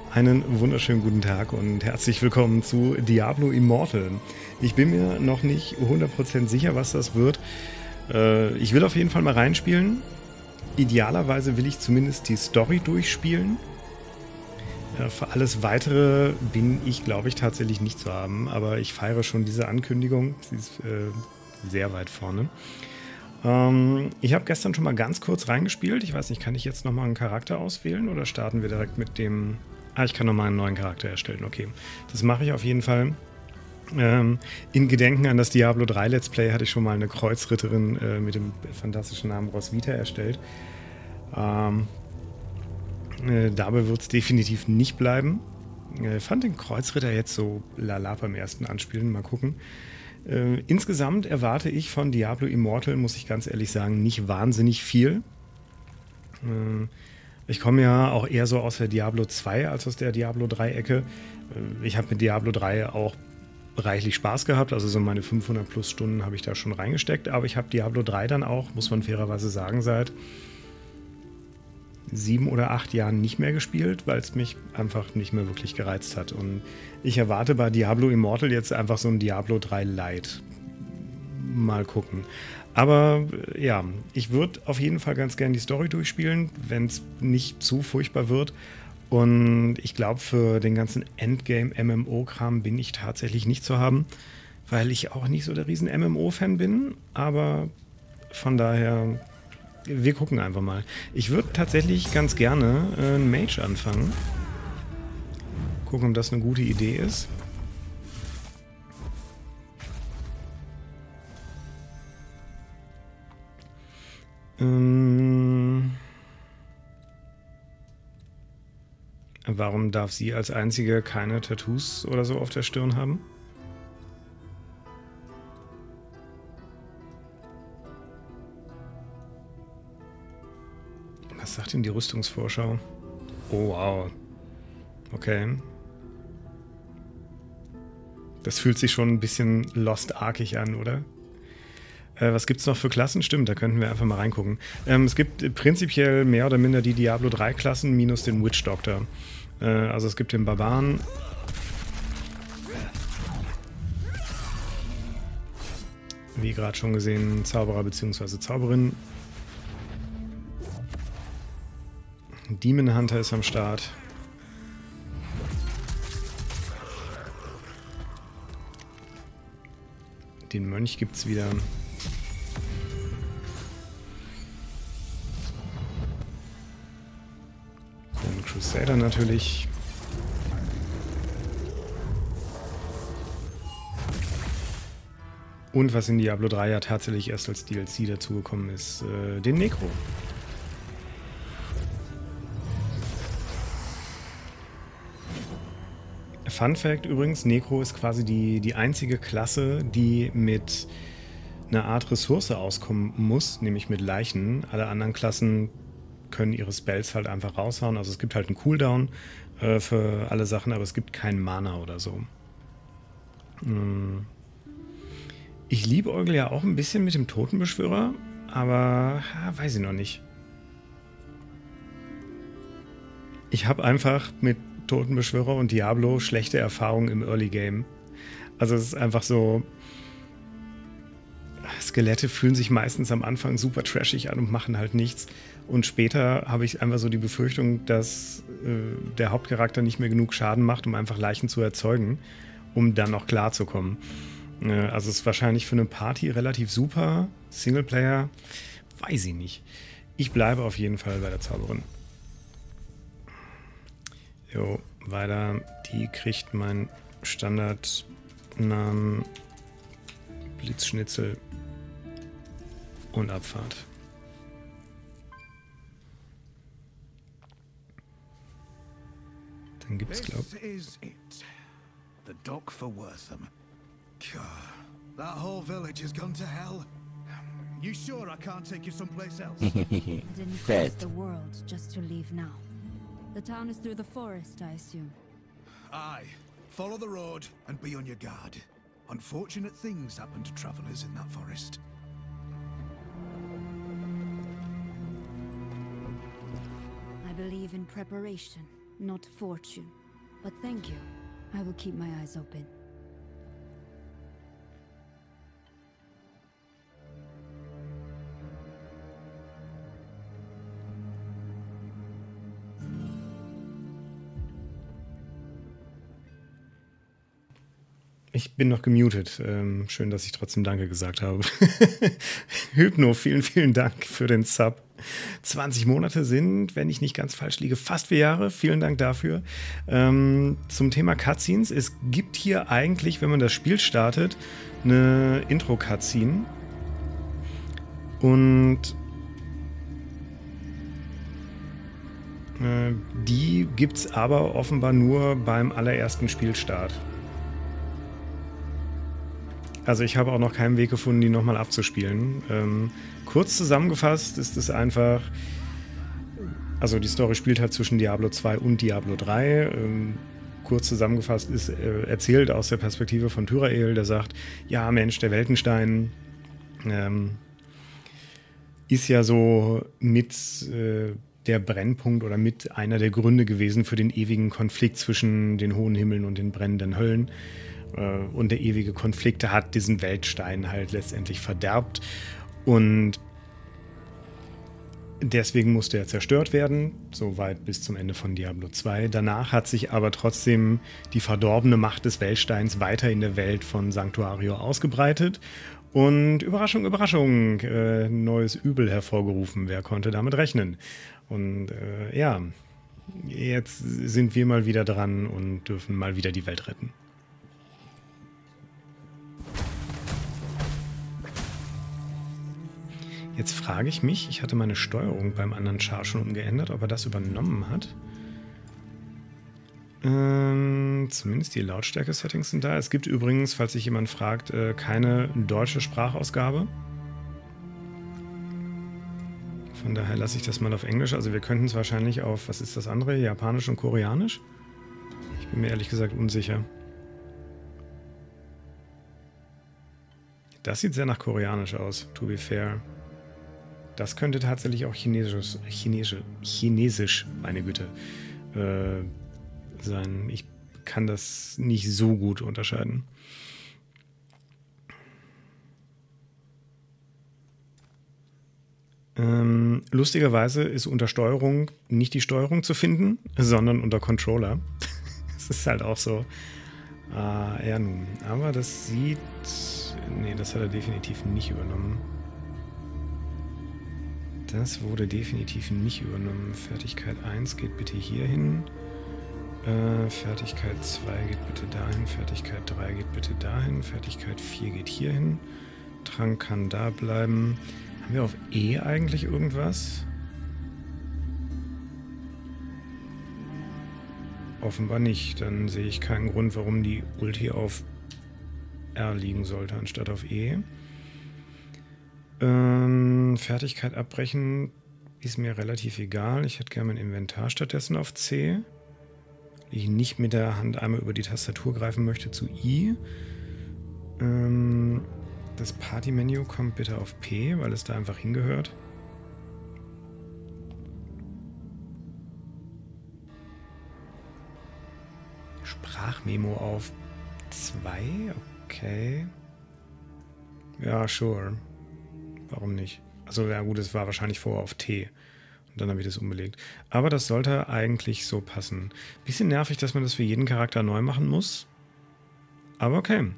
Einen wunderschönen guten Tag und herzlich willkommen zu Diablo Immortal. Ich bin mir noch nicht 100% sicher, was das wird. Ich will auf jeden Fall mal reinspielen. Idealerweise will ich zumindest die Story durchspielen. Für alles Weitere bin ich, glaube ich, tatsächlich nicht zu haben. Aber ich feiere schon diese Ankündigung. Sie ist sehr weit vorne. Ich habe gestern schon mal ganz kurz reingespielt. Ich weiß nicht, kann ich jetzt nochmal einen Charakter auswählen oder starten wir direkt mit dem... ich kann nochmal einen neuen Charakter erstellen. Okay, das mache ich auf jeden Fall. In Gedenken an das Diablo 3 Let's Play hatte ich schon mal eine Kreuzritterin mit dem fantastischen Namen Roswitha erstellt. Dabei wird es definitiv nicht bleiben. Ich fand den Kreuzritter jetzt so lala beim ersten Anspielen. Mal gucken. Insgesamt erwarte ich von Diablo Immortal, muss ich ganz ehrlich sagen, nicht wahnsinnig viel. Ich komme ja auch eher so aus der Diablo 2 als aus der Diablo 3 Ecke. Ich habe mit Diablo 3 auch reichlich Spaß gehabt, also so meine 500 plus Stunden habe ich da schon reingesteckt, aber ich habe Diablo 3 dann auch, muss man fairerweise sagen, seit 7 oder 8 Jahren nicht mehr gespielt, weil es mich einfach nicht mehr wirklich gereizt hat. Und ich erwarte bei Diablo Immortal jetzt einfach so ein Diablo 3 Lite. Mal gucken. Aber ja, ich würde auf jeden Fall ganz gerne die Story durchspielen, wenn es nicht zu furchtbar wird. Und ich glaube, für den ganzen Endgame-MMO-Kram bin ich tatsächlich nicht zu haben, weil ich auch nicht so der riesen MMO-Fan bin. Aber von daher... Wir gucken einfach mal. Ich würde tatsächlich ganz gerne einen Mage anfangen. Gucken, ob das eine gute Idee ist. Warum darf sie als einzige keine Tattoos oder so auf der Stirn haben? Was sagt denn die Rüstungsvorschau? Oh, wow. Okay. Das fühlt sich schon ein bisschen Lost Arkig an, oder? Was gibt's noch für Klassen? Stimmt, da könnten wir einfach mal reingucken. Es gibt prinzipiell mehr oder minder die Diablo 3 Klassen minus den Witch Doctor. Also es gibt den Barbaren. Wie gerade schon gesehen, Zauberer bzw. Zauberin. Demon Hunter ist am Start. Den Mönch gibt's wieder. Den Crusader natürlich. Und was in Diablo 3 ja tatsächlich erst als DLC dazugekommen ist, den Necro. Fun Fact übrigens, Necro ist quasi die einzige Klasse, die mit einer Art Ressource auskommen muss, nämlich mit Leichen. Alle anderen Klassen können ihre Spells halt einfach raushauen. Also es gibt halt einen Cooldown für alle Sachen, aber es gibt keinen Mana oder so. Ich liebäugle ja auch ein bisschen mit dem Totenbeschwörer, aber weiß ich noch nicht. Ich habe einfach mit Totenbeschwörer und Diablo schlechte Erfahrungen im Early Game. Also es ist einfach so, Skelette fühlen sich meistens am Anfang super trashig an und machen halt nichts. Und später habe ich einfach so die Befürchtung, dass der Hauptcharakter nicht mehr genug Schaden macht, um einfach Leichen zu erzeugen, um dann noch klarzukommen. Also es ist wahrscheinlich für eine Party relativ super. Singleplayer, weiß ich nicht. Ich bleibe auf jeden Fall bei der Zauberin. Jo, weiter. Die kriegt meinen Standardnamen Blitzschnitzel und Abfahrt. Dann gibt's, glaube ich... The dock for Wortham. God, that whole village has gone to hell. You sure I can't take you someplace else? I didn't cross the world just to leave now. The town is through the forest, I assume. Aye. Follow the road and be on your guard. Unfortunate things happen to travelers in that forest. I believe in preparation, not fortune. But thank you. I will keep my eyes open. Ich bin noch gemutet. Schön, dass ich trotzdem Danke gesagt habe. Hypno, vielen, vielen Dank für den Sub. 20 Monate sind, wenn ich nicht ganz falsch liege, fast 4 Jahre. Vielen Dank dafür. Zum Thema Cutscenes. Es gibt hier eigentlich, wenn man das Spiel startet, eine Intro-Cutscene. Und die gibt es aber offenbar nur beim allerersten Spielstart. Also ich habe auch noch keinen Weg gefunden, die nochmal abzuspielen. Kurz zusammengefasst ist es einfach, also die Story spielt halt zwischen Diablo 2 und Diablo 3. Kurz zusammengefasst ist erzählt aus der Perspektive von Tyrael, der sagt, ja Mensch, der Weltenstein ist ja so mit der Brennpunkt oder mit einer der Gründe gewesen für den ewigen Konflikt zwischen den hohen Himmeln und den brennenden Höllen. Und der ewige Konflikt hat diesen Weltstein halt letztendlich verderbt. Und deswegen musste er zerstört werden, soweit bis zum Ende von Diablo 2. Danach hat sich aber trotzdem die verdorbene Macht des Weltsteins weiter in der Welt von Sanctuario ausgebreitet. Und Überraschung, Überraschung, neues Übel hervorgerufen. Wer konnte damit rechnen? Und ja, jetzt sind wir mal wieder dran und dürfen mal wieder die Welt retten. Jetzt frage ich mich, ich hatte meine Steuerung beim anderen Char schon umgeändert, ob er das übernommen hat. Zumindest die Lautstärke-Settings sind da. Es gibt übrigens, falls sich jemand fragt, keine deutsche Sprachausgabe. Von daher lasse ich das mal auf Englisch. Also wir könnten es wahrscheinlich auf, was ist das andere? Japanisch und Koreanisch? Ich bin mir ehrlich gesagt unsicher. Das sieht sehr nach Koreanisch aus, to be fair. Das könnte tatsächlich auch Chinesisch, meine Güte, sein. Ich kann das nicht so gut unterscheiden. Lustigerweise ist unter Steuerung nicht die Steuerung zu finden, sondern unter Controller. Das ist halt auch so. Ja nun, aber das sieht... Nee, das hat er definitiv nicht übernommen. Das wurde definitiv nicht übernommen. Fertigkeit 1 geht bitte hier hin. Fertigkeit 2 geht bitte dahin. Fertigkeit 3 geht bitte dahin. Fertigkeit 4 geht hier hin. Trank kann da bleiben. Haben wir auf E eigentlich irgendwas? Offenbar nicht. Dann sehe ich keinen Grund, warum die Ulti auf R liegen sollte, anstatt auf E. Fertigkeit abbrechen ist mir relativ egal. Ich hätte gerne mein Inventar stattdessen auf C. Weil ich nicht mit der Hand einmal über die Tastatur greifen möchte zu I. Das Party-Menü kommt bitte auf P, weil es da einfach hingehört. Sprachmemo auf 2? Okay. Ja, sure. Warum nicht? Also ja gut, es war wahrscheinlich vorher auf T. Und dann habe ich das umbelegt. Aber das sollte eigentlich so passen. Bisschen nervig, dass man das für jeden Charakter neu machen muss. Aber okay.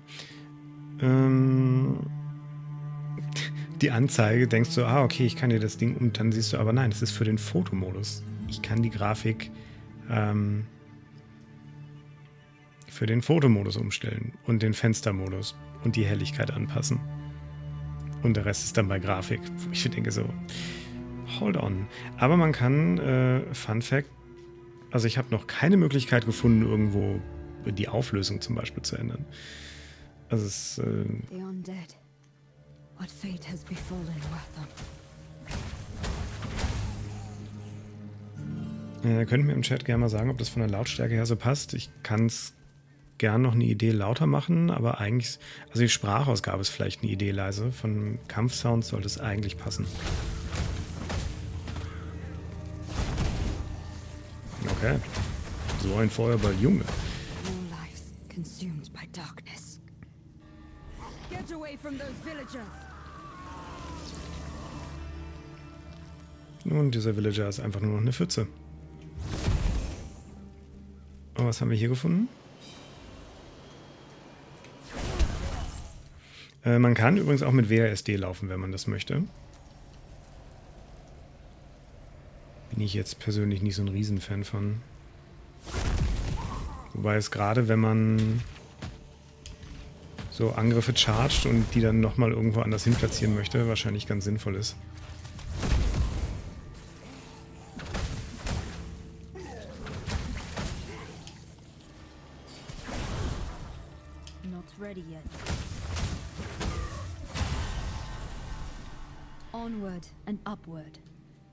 Die Anzeige, denkst du, okay, ich kann dir das Ding... Und dann siehst du, aber nein, das ist für den Fotomodus. Ich kann die Grafik für den Fotomodus umstellen. Und den Fenstermodus. Und die Helligkeit anpassen. Und der Rest ist dann bei Grafik. Ich denke so, hold on. Aber man kann, Fun Fact, also ich habe noch keine Möglichkeit gefunden, irgendwo die Auflösung zum Beispiel zu ändern. Also es ist... The undead. What fate has befallen Wortham? Könnt mir im Chat gerne mal sagen, ob das von der Lautstärke her so passt. Ich kann es gern noch eine Idee lauter machen, aber eigentlich, also die Sprachausgabe ist vielleicht eine Idee leise. Von Kampfsound sollte es eigentlich passen. Okay. So ein Feuerball, Junge. All lives consumed by darkness. Get away from those villagers. Und dieser Villager ist einfach nur noch eine Pfütze. Oh, was haben wir hier gefunden? Man kann übrigens auch mit WASD laufen, wenn man das möchte. Bin ich jetzt persönlich nicht so ein Riesenfan von. Wobei es gerade, wenn man so Angriffe chargt und die dann nochmal irgendwo anders hin platzieren möchte, wahrscheinlich ganz sinnvoll ist. Not ready yet. Onward and upward.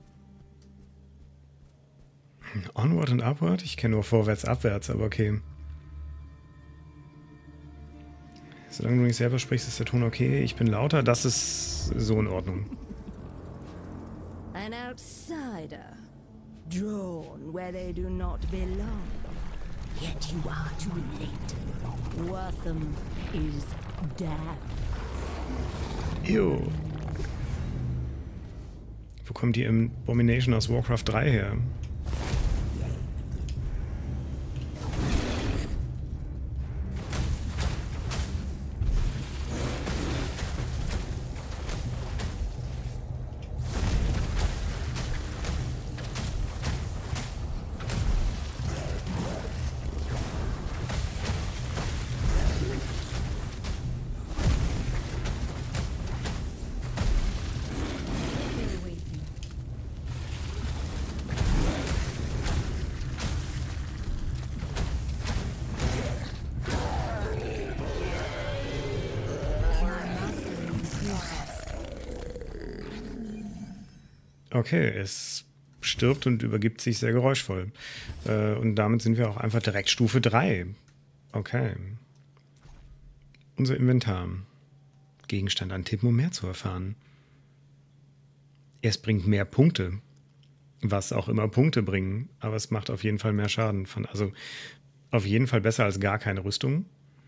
Onward und Upward? Ich kenne nur vorwärts, abwärts, aber okay. Solange du nicht selber sprichst, ist der Ton okay. Ich bin lauter, das ist so in Ordnung. An outsider, drawn where they do not belong. Yet you are too late. Wortham is dead. Ew. Wo kommt die Abomination aus Warcraft 3 her? Okay, es stirbt und übergibt sich sehr geräuschvoll. Und damit sind wir auch einfach direkt Stufe 3. Okay. Unser Inventar. Gegenstand an Tippen, um mehr zu erfahren. Es bringt mehr Punkte. Was auch immer Punkte bringen. Aber es macht auf jeden Fall mehr Schaden. Also auf jeden Fall besser als gar keine Rüstung.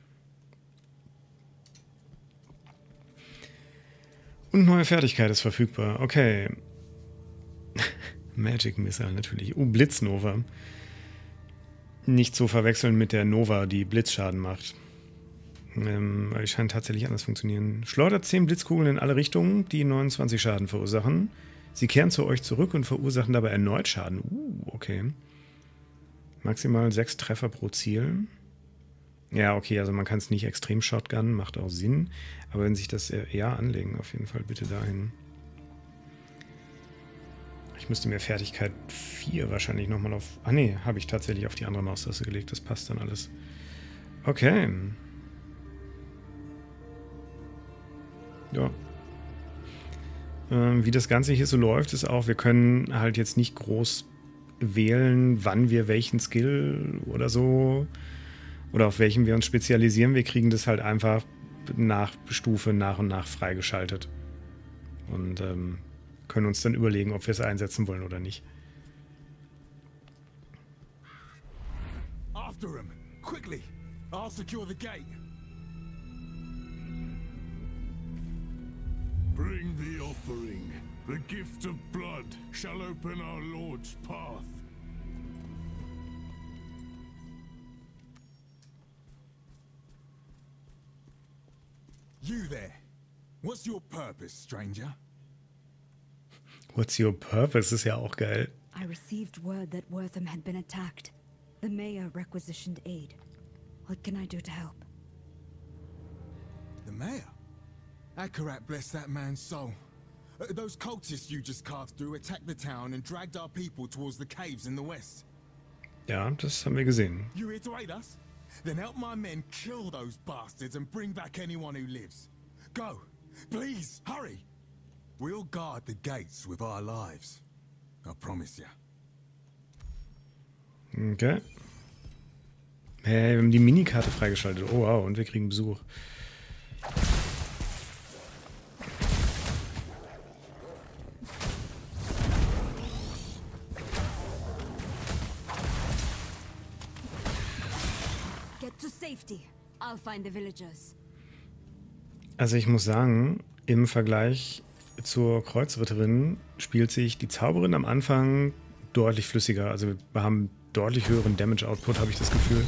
Und neue Fertigkeit ist verfügbar. Okay. Magic Missile natürlich. Blitznova. Nicht zu verwechseln mit der Nova, die Blitzschaden macht. Die scheint tatsächlich anders funktionieren. Schleudert 10 Blitzkugeln in alle Richtungen, die 29 Schaden verursachen. Sie kehren zu euch zurück und verursachen dabei erneut Schaden. Okay. Maximal 6 Treffer pro Ziel. Ja, okay, also man kann es nicht extrem Shotgun, macht auch Sinn. Aber wenn sich das eher anlegen, auf jeden Fall bitte dahin. Ich müsste mir Fertigkeit 4 wahrscheinlich nochmal auf... Ah ne, habe ich tatsächlich auf die andere Maustaste gelegt. Das passt dann alles. Okay. Ja. Wie das Ganze hier so läuft, ist auch, wir können halt jetzt nicht groß wählen, wann wir welchen Skill oder so oder auf welchem wir uns spezialisieren. Wir kriegen das halt einfach nach Stufe nach und nach freigeschaltet. Und können uns dann überlegen, ob wir es einsetzen wollen oder nicht. After him, quickly. I'll secure the gate. Bring the offering. The gift of blood shall open our Lord's path. You there. What's your purpose, stranger? What's your purpose? Ist ja auch geil. I received word that Wortham had been attacked. The mayor requisitioned aid. What can I do to help? The mayor? Akarat bless that man's soul. Those cultists you just carved through attacked the town and dragged our people towards the caves in the west. Ja, das haben wir gesehen. You here to aid us? Then help my men kill those bastards and bring back anyone who lives. Go. Please, hurry. We'll guard the gates with our lives. I promise you. Okay. Hey, wir haben die Minikarte freigeschaltet. Oh wow, und wir kriegen Besuch. To safety. I'll find the villagers. Also ich muss sagen, im Vergleich zur Kreuzritterin spielt sich die Zauberin am Anfang deutlich flüssiger. Also wir haben deutlich höheren Damage-Output, habe ich das Gefühl.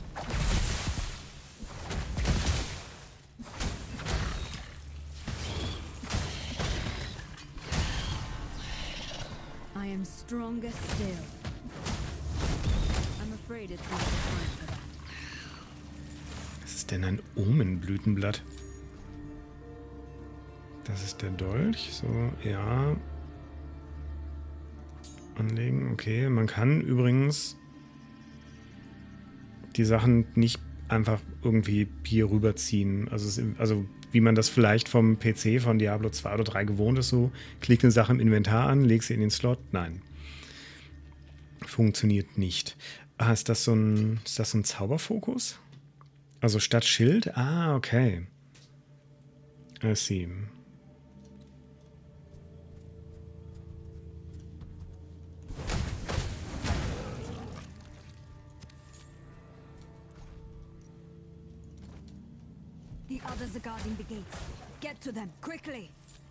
I am stronger still. I'm afraid it's not the time for that. Was ist denn ein Omenblütenblatt? Das ist der Dolch. So, ja. Anlegen, okay. Man kann übrigens die Sachen nicht einfach irgendwie hier rüberziehen. Also wie man das vielleicht vom PC von Diablo 2 oder 3 gewohnt ist, so klick eine Sache im Inventar an, leg sie in den Slot. Nein. Funktioniert nicht. Ah, ist das so ein Zauberfokus? Also statt Schild? Ah, okay. I see. The others are guarding the gates. Get to them, quickly!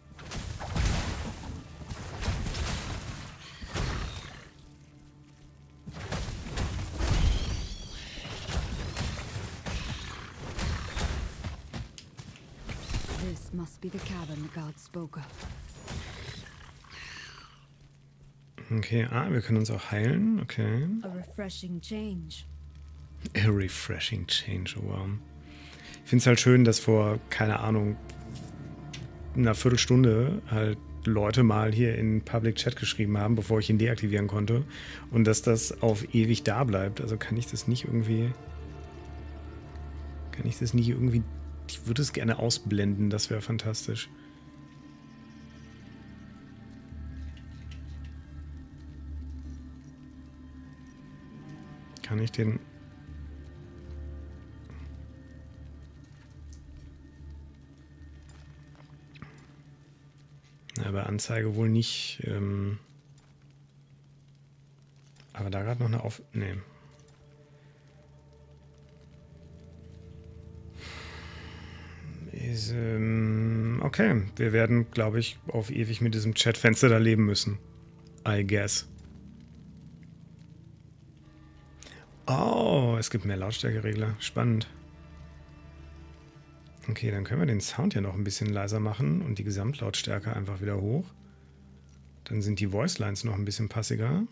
This must be the cabin the guards spoke of. Okay, wir können uns auch heilen. Okay. A refreshing change. A refreshing change, oh wow. Ich finde es halt schön, dass vor, keine Ahnung, einer Viertelstunde halt Leute mal hier in Public Chat geschrieben haben, bevor ich ihn deaktivieren konnte. Und dass das auf ewig da bleibt. Also kann ich das nicht irgendwie... Ich würde es gerne ausblenden, das wäre fantastisch. Kann ich den... Na, bei Anzeige wohl nicht. Aber da gerade noch eine Nee. Okay, wir werden, glaube ich, auf ewig mit diesem Chatfenster da leben müssen. I guess. Oh, es gibt mehr Lautstärkeregler. Spannend. Okay, dann können wir den Sound ja noch ein bisschen leiser machen und die Gesamtlautstärke einfach wieder hoch. Dann sind die Voicelines noch ein bisschen passiger.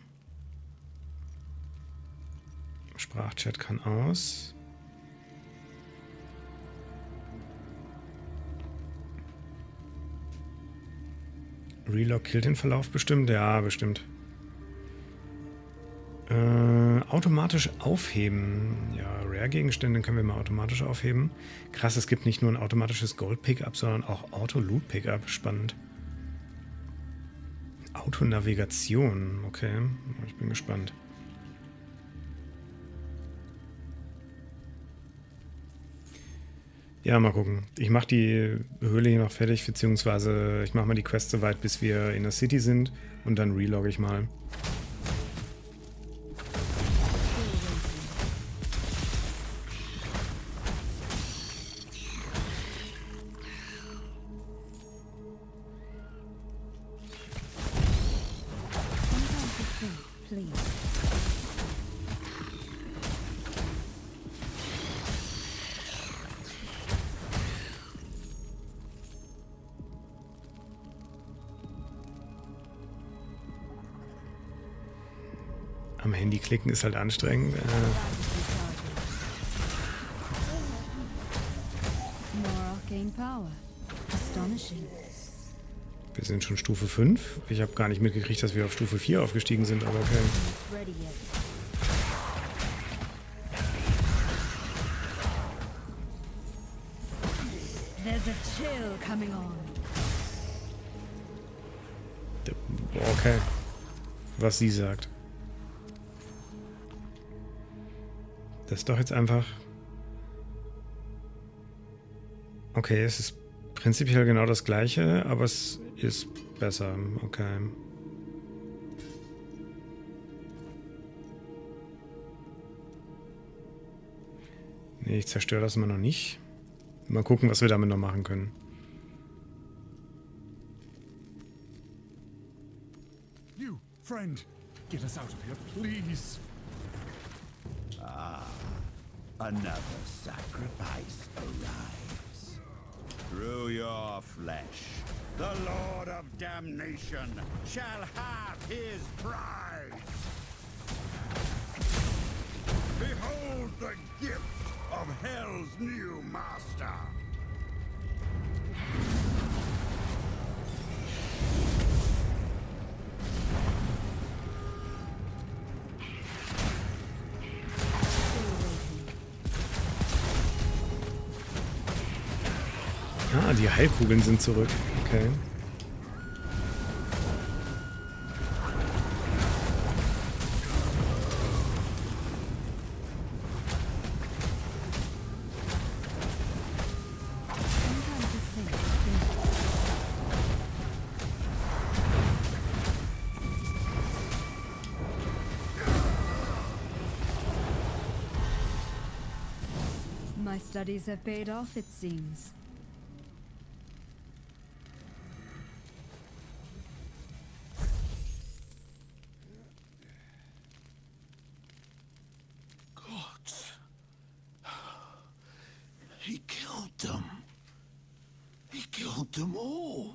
Sprachchat kann aus. Relog killt den Verlauf bestimmt? Ja, bestimmt. Automatisch aufheben. Ja, Rare-Gegenstände können wir mal automatisch aufheben. Krass, es gibt nicht nur ein automatisches Gold-Pickup, sondern auch Auto-Loot-Pickup. Spannend. Autonavigation. Okay, ich bin gespannt. Ja, mal gucken. Ich mache die Höhle hier noch fertig, beziehungsweise ich mache mal die Quest so weit, bis wir in der City sind und dann relogge ich mal. Am Handy klicken ist halt anstrengend. Wir sind schon Stufe 5. Ich habe gar nicht mitgekriegt, dass wir auf Stufe 4 aufgestiegen sind, aber okay. Okay. Was sie sagt. Das ist doch jetzt einfach... Okay, es ist prinzipiell genau das gleiche, aber es ist besser. Okay. Nee, ich zerstöre das immer noch nicht. Mal gucken, was wir damit noch machen können. You, friend, get us out of here, please. Another sacrifice arrives. Through your flesh, the Lord of Damnation shall have his prize. Behold the gift of Hell's new master. Ah, die Heilkugeln sind zurück. Okay. My studies have paid off, it seems. He killed them. He killed them all.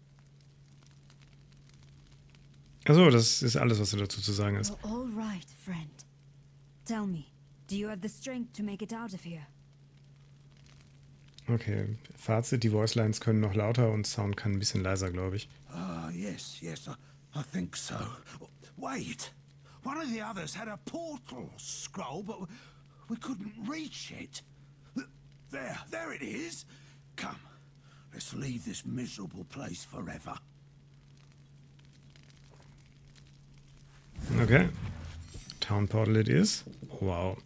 Achso, das ist alles, was du dazu zu sagen hast. You're all right, friend. Tell me, do you have the strength to make it out of here? Okay, Fazit, die Voicelines können noch lauter und Sound kann ein bisschen leiser, glaube ich. Yes, I think so. Wait, one of the others had a portal scroll, but we couldn't reach it. There it is. Come, let's leave this miserable place forever. Okay. Town Portal it is. Wow.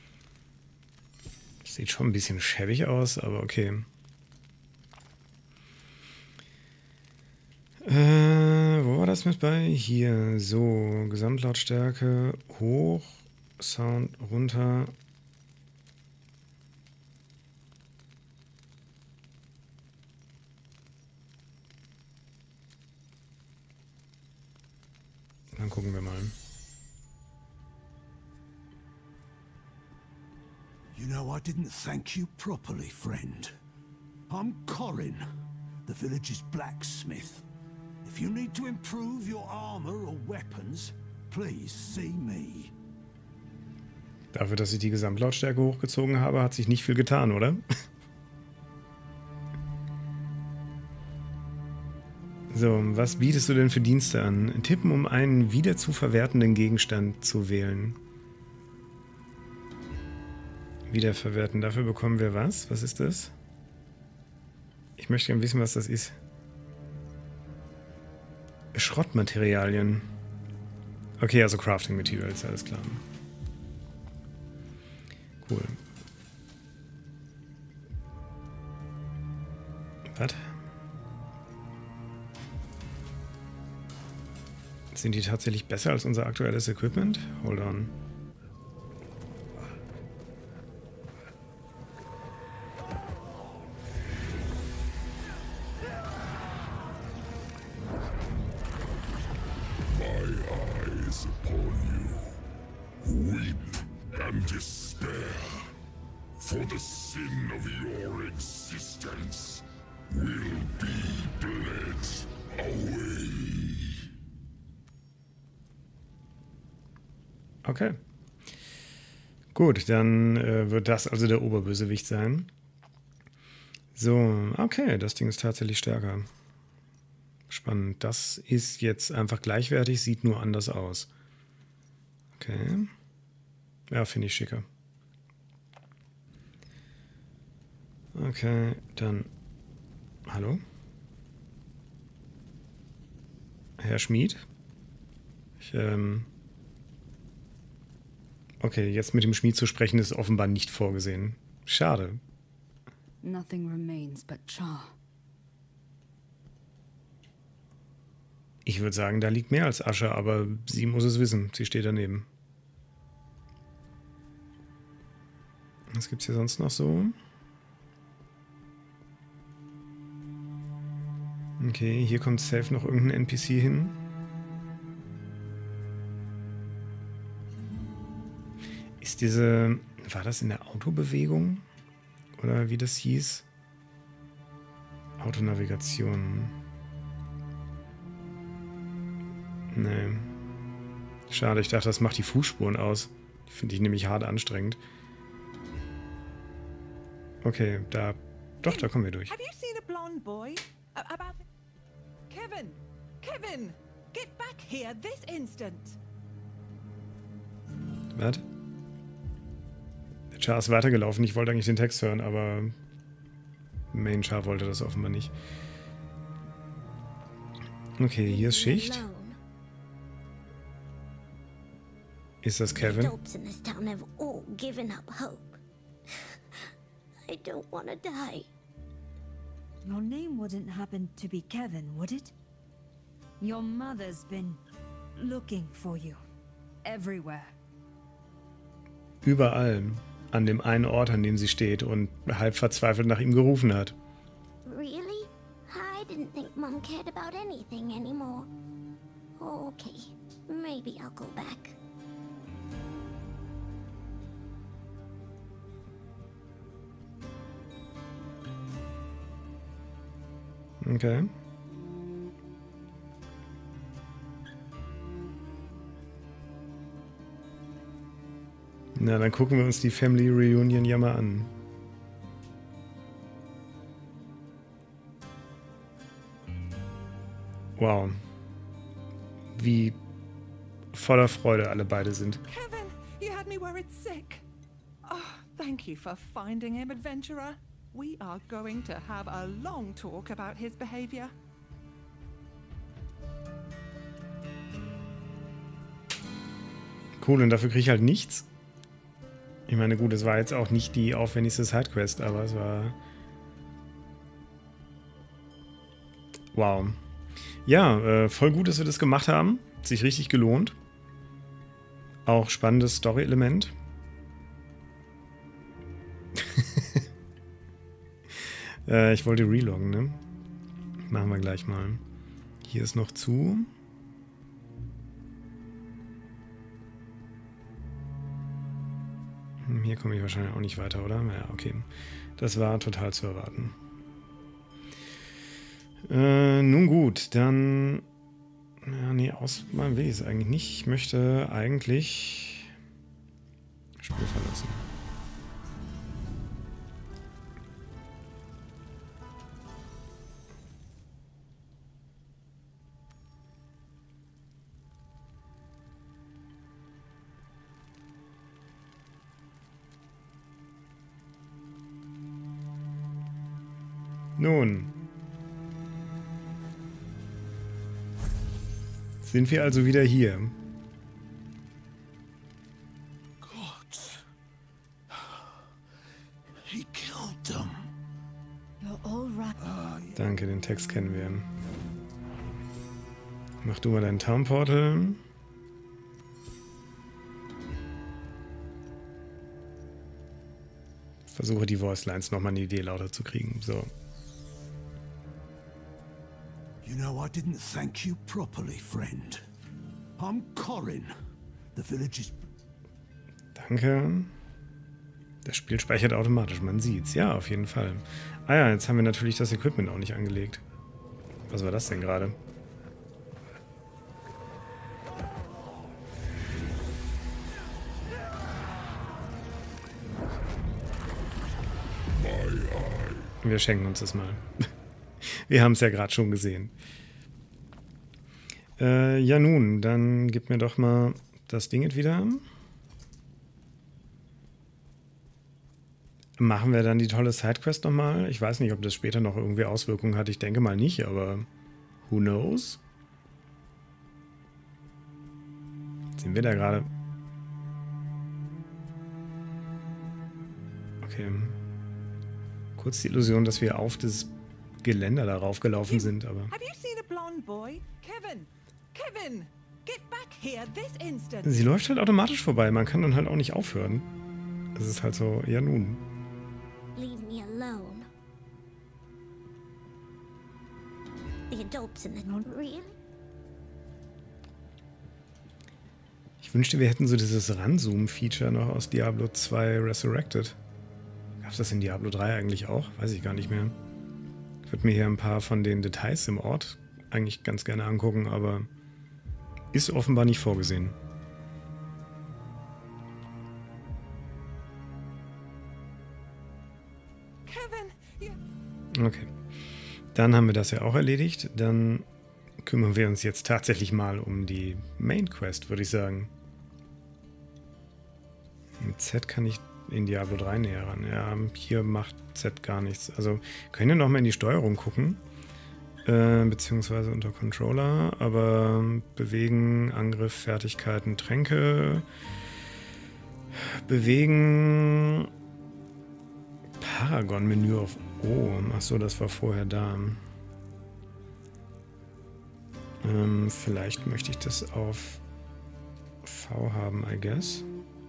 Sieht schon ein bisschen schäbig aus, aber okay. Wo war das mit bei? Hier, so, Gesamtlautstärke hoch, Sound runter. Dann gucken wir mal. You know, I didn't thank you properly, friend. I'm Corin, the village's blacksmith. If you need to improve your armor or weapons, please see me. Dafür, dass ich die Gesamtlautstärke hochgezogen habe, hat sich nicht viel getan, oder? So, was bietest du denn für Dienste an? Tippen, um einen wieder zu verwertenden Gegenstand zu wählen. Wiederverwerten. Dafür bekommen wir was? Was ist das? Ich möchte gerne wissen, was das ist. Schrottmaterialien. Okay, also Crafting Materials, alles klar. Cool. Was? Sind die tatsächlich besser als unser aktuelles Equipment? Hold on. Despair for the sin of your existence will be bled away. Okay. Gut, dann wird das also der Oberbösewicht sein. So, okay, das Ding ist tatsächlich stärker. Spannend. Das ist jetzt einfach gleichwertig, sieht nur anders aus. Okay. Ja, finde ich schicker. Okay, dann... Hallo? Herr Schmied? Okay, jetzt mit dem Schmied zu sprechen ist offenbar nicht vorgesehen. Schade. Nothing remains but char. Ich würde sagen, da liegt mehr als Asche, aber sie muss es wissen. Sie steht daneben. Was gibt's hier sonst noch so? Okay, hier kommt safe noch irgendein NPC hin. Ist diese... War das in der Autobewegung? Oder wie das hieß? Autonavigation. Nee. Schade, ich dachte, das macht die Fußspuren aus. Die finde ich nämlich hart anstrengend. Okay, da... Doch, da kommen wir durch. Have you seen a blonde boy? About... Kevin! Kevin! Get back here this instant! Was? Der Char ist weitergelaufen. Ich wollte eigentlich den Text hören, aber... Main Char wollte das offenbar nicht. Okay, hier ist Schicht. Ist das Kevin? Adults in this town have all given up hope. I don't want to die. Your name wouldn't happen to be Kevin, would it? Your mother's been looking for you. Everywhere. Überall. An dem einen Ort, an dem sie steht und halb verzweifelt nach ihm gerufen hat. Really? I didn't think Mom cared about anything anymore. Okay, maybe I'll go back. Okay. Na, dann gucken wir uns die Family Reunion ja mal an. Wow. Wie voller Freude alle beide sind. Kevin, you had me worried sick. Oh, thank you for finding him, adventurer. We are going to have a long talk about his behavior. Cool, und dafür kriege ich halt nichts. Ich meine, gut, es war jetzt auch nicht die aufwendigste Sidequest, aber es war... Wow. Ja, voll gut, dass wir das gemacht haben. Hat sich richtig gelohnt. Auch spannendes Story-Element. Ich wollte reloggen, ne? Machen wir gleich mal. Hier ist noch zu. Hier komme ich wahrscheinlich auch nicht weiter, oder? Ja, okay. Das war total zu erwarten. Nun gut, dann... Ja, nee, ausmalen will ich es eigentlich nicht. Ich möchte eigentlich... Spiel verlassen. Nun. Sind wir also wieder hier? God. He killed them. You're all right. Danke, den Text kennen wir. Mach du mal deinen Town-Portal. Versuche die Voicelines nochmal eine Idee lauter zu kriegen. So. You know, I didn't thank you properly, friend. I'm Corin. The village is... Danke. Das Spiel speichert automatisch, man sieht's. Ja, auf jeden Fall. Ah ja, jetzt haben wir natürlich das Equipment auch nicht angelegt. Was war das denn gerade? Wir schenken uns das mal. Wir haben es ja gerade schon gesehen. Ja nun, dann gib mir doch mal das Ding wieder. Machen wir dann die tolle Sidequest nochmal? Ich weiß nicht, ob das später noch irgendwie Auswirkungen hat. Ich denke mal nicht, aber who knows? Sind wir da gerade? Okay. Kurz die Illusion, dass wir auf das Geländer darauf gelaufen sind, aber... Have you seen a blonde boy? Kevin! Kevin! Get back here this instant! Sie läuft halt automatisch vorbei. Man kann dann halt auch nicht aufhören. Es ist halt so, ja nun. Leave me alone. The adults in the... Really? Ich wünschte, wir hätten so dieses Ranzoom-Feature noch aus Diablo 2 Resurrected. Gab es das in Diablo 3 eigentlich auch? Weiß ich gar nicht mehr. Ich würde mir hier ein paar von den Details im Ort eigentlich ganz gerne angucken, aber ist offenbar nicht vorgesehen. Kevin, Okay. Dann haben wir das ja auch erledigt. Dann kümmern wir uns jetzt tatsächlich mal um die Main Quest, würde ich sagen. Mit Z kann ich in Diablo 3 näher ran. Ja, hier macht Z gar nichts. Also können wir nochmal in die Steuerung gucken. Beziehungsweise unter Controller. Aber bewegen, Angriff, Fertigkeiten, Tränke. Bewegen. Paragon-Menü auf O. Achso, das war vorher da. Vielleicht möchte ich das auf V haben, I guess.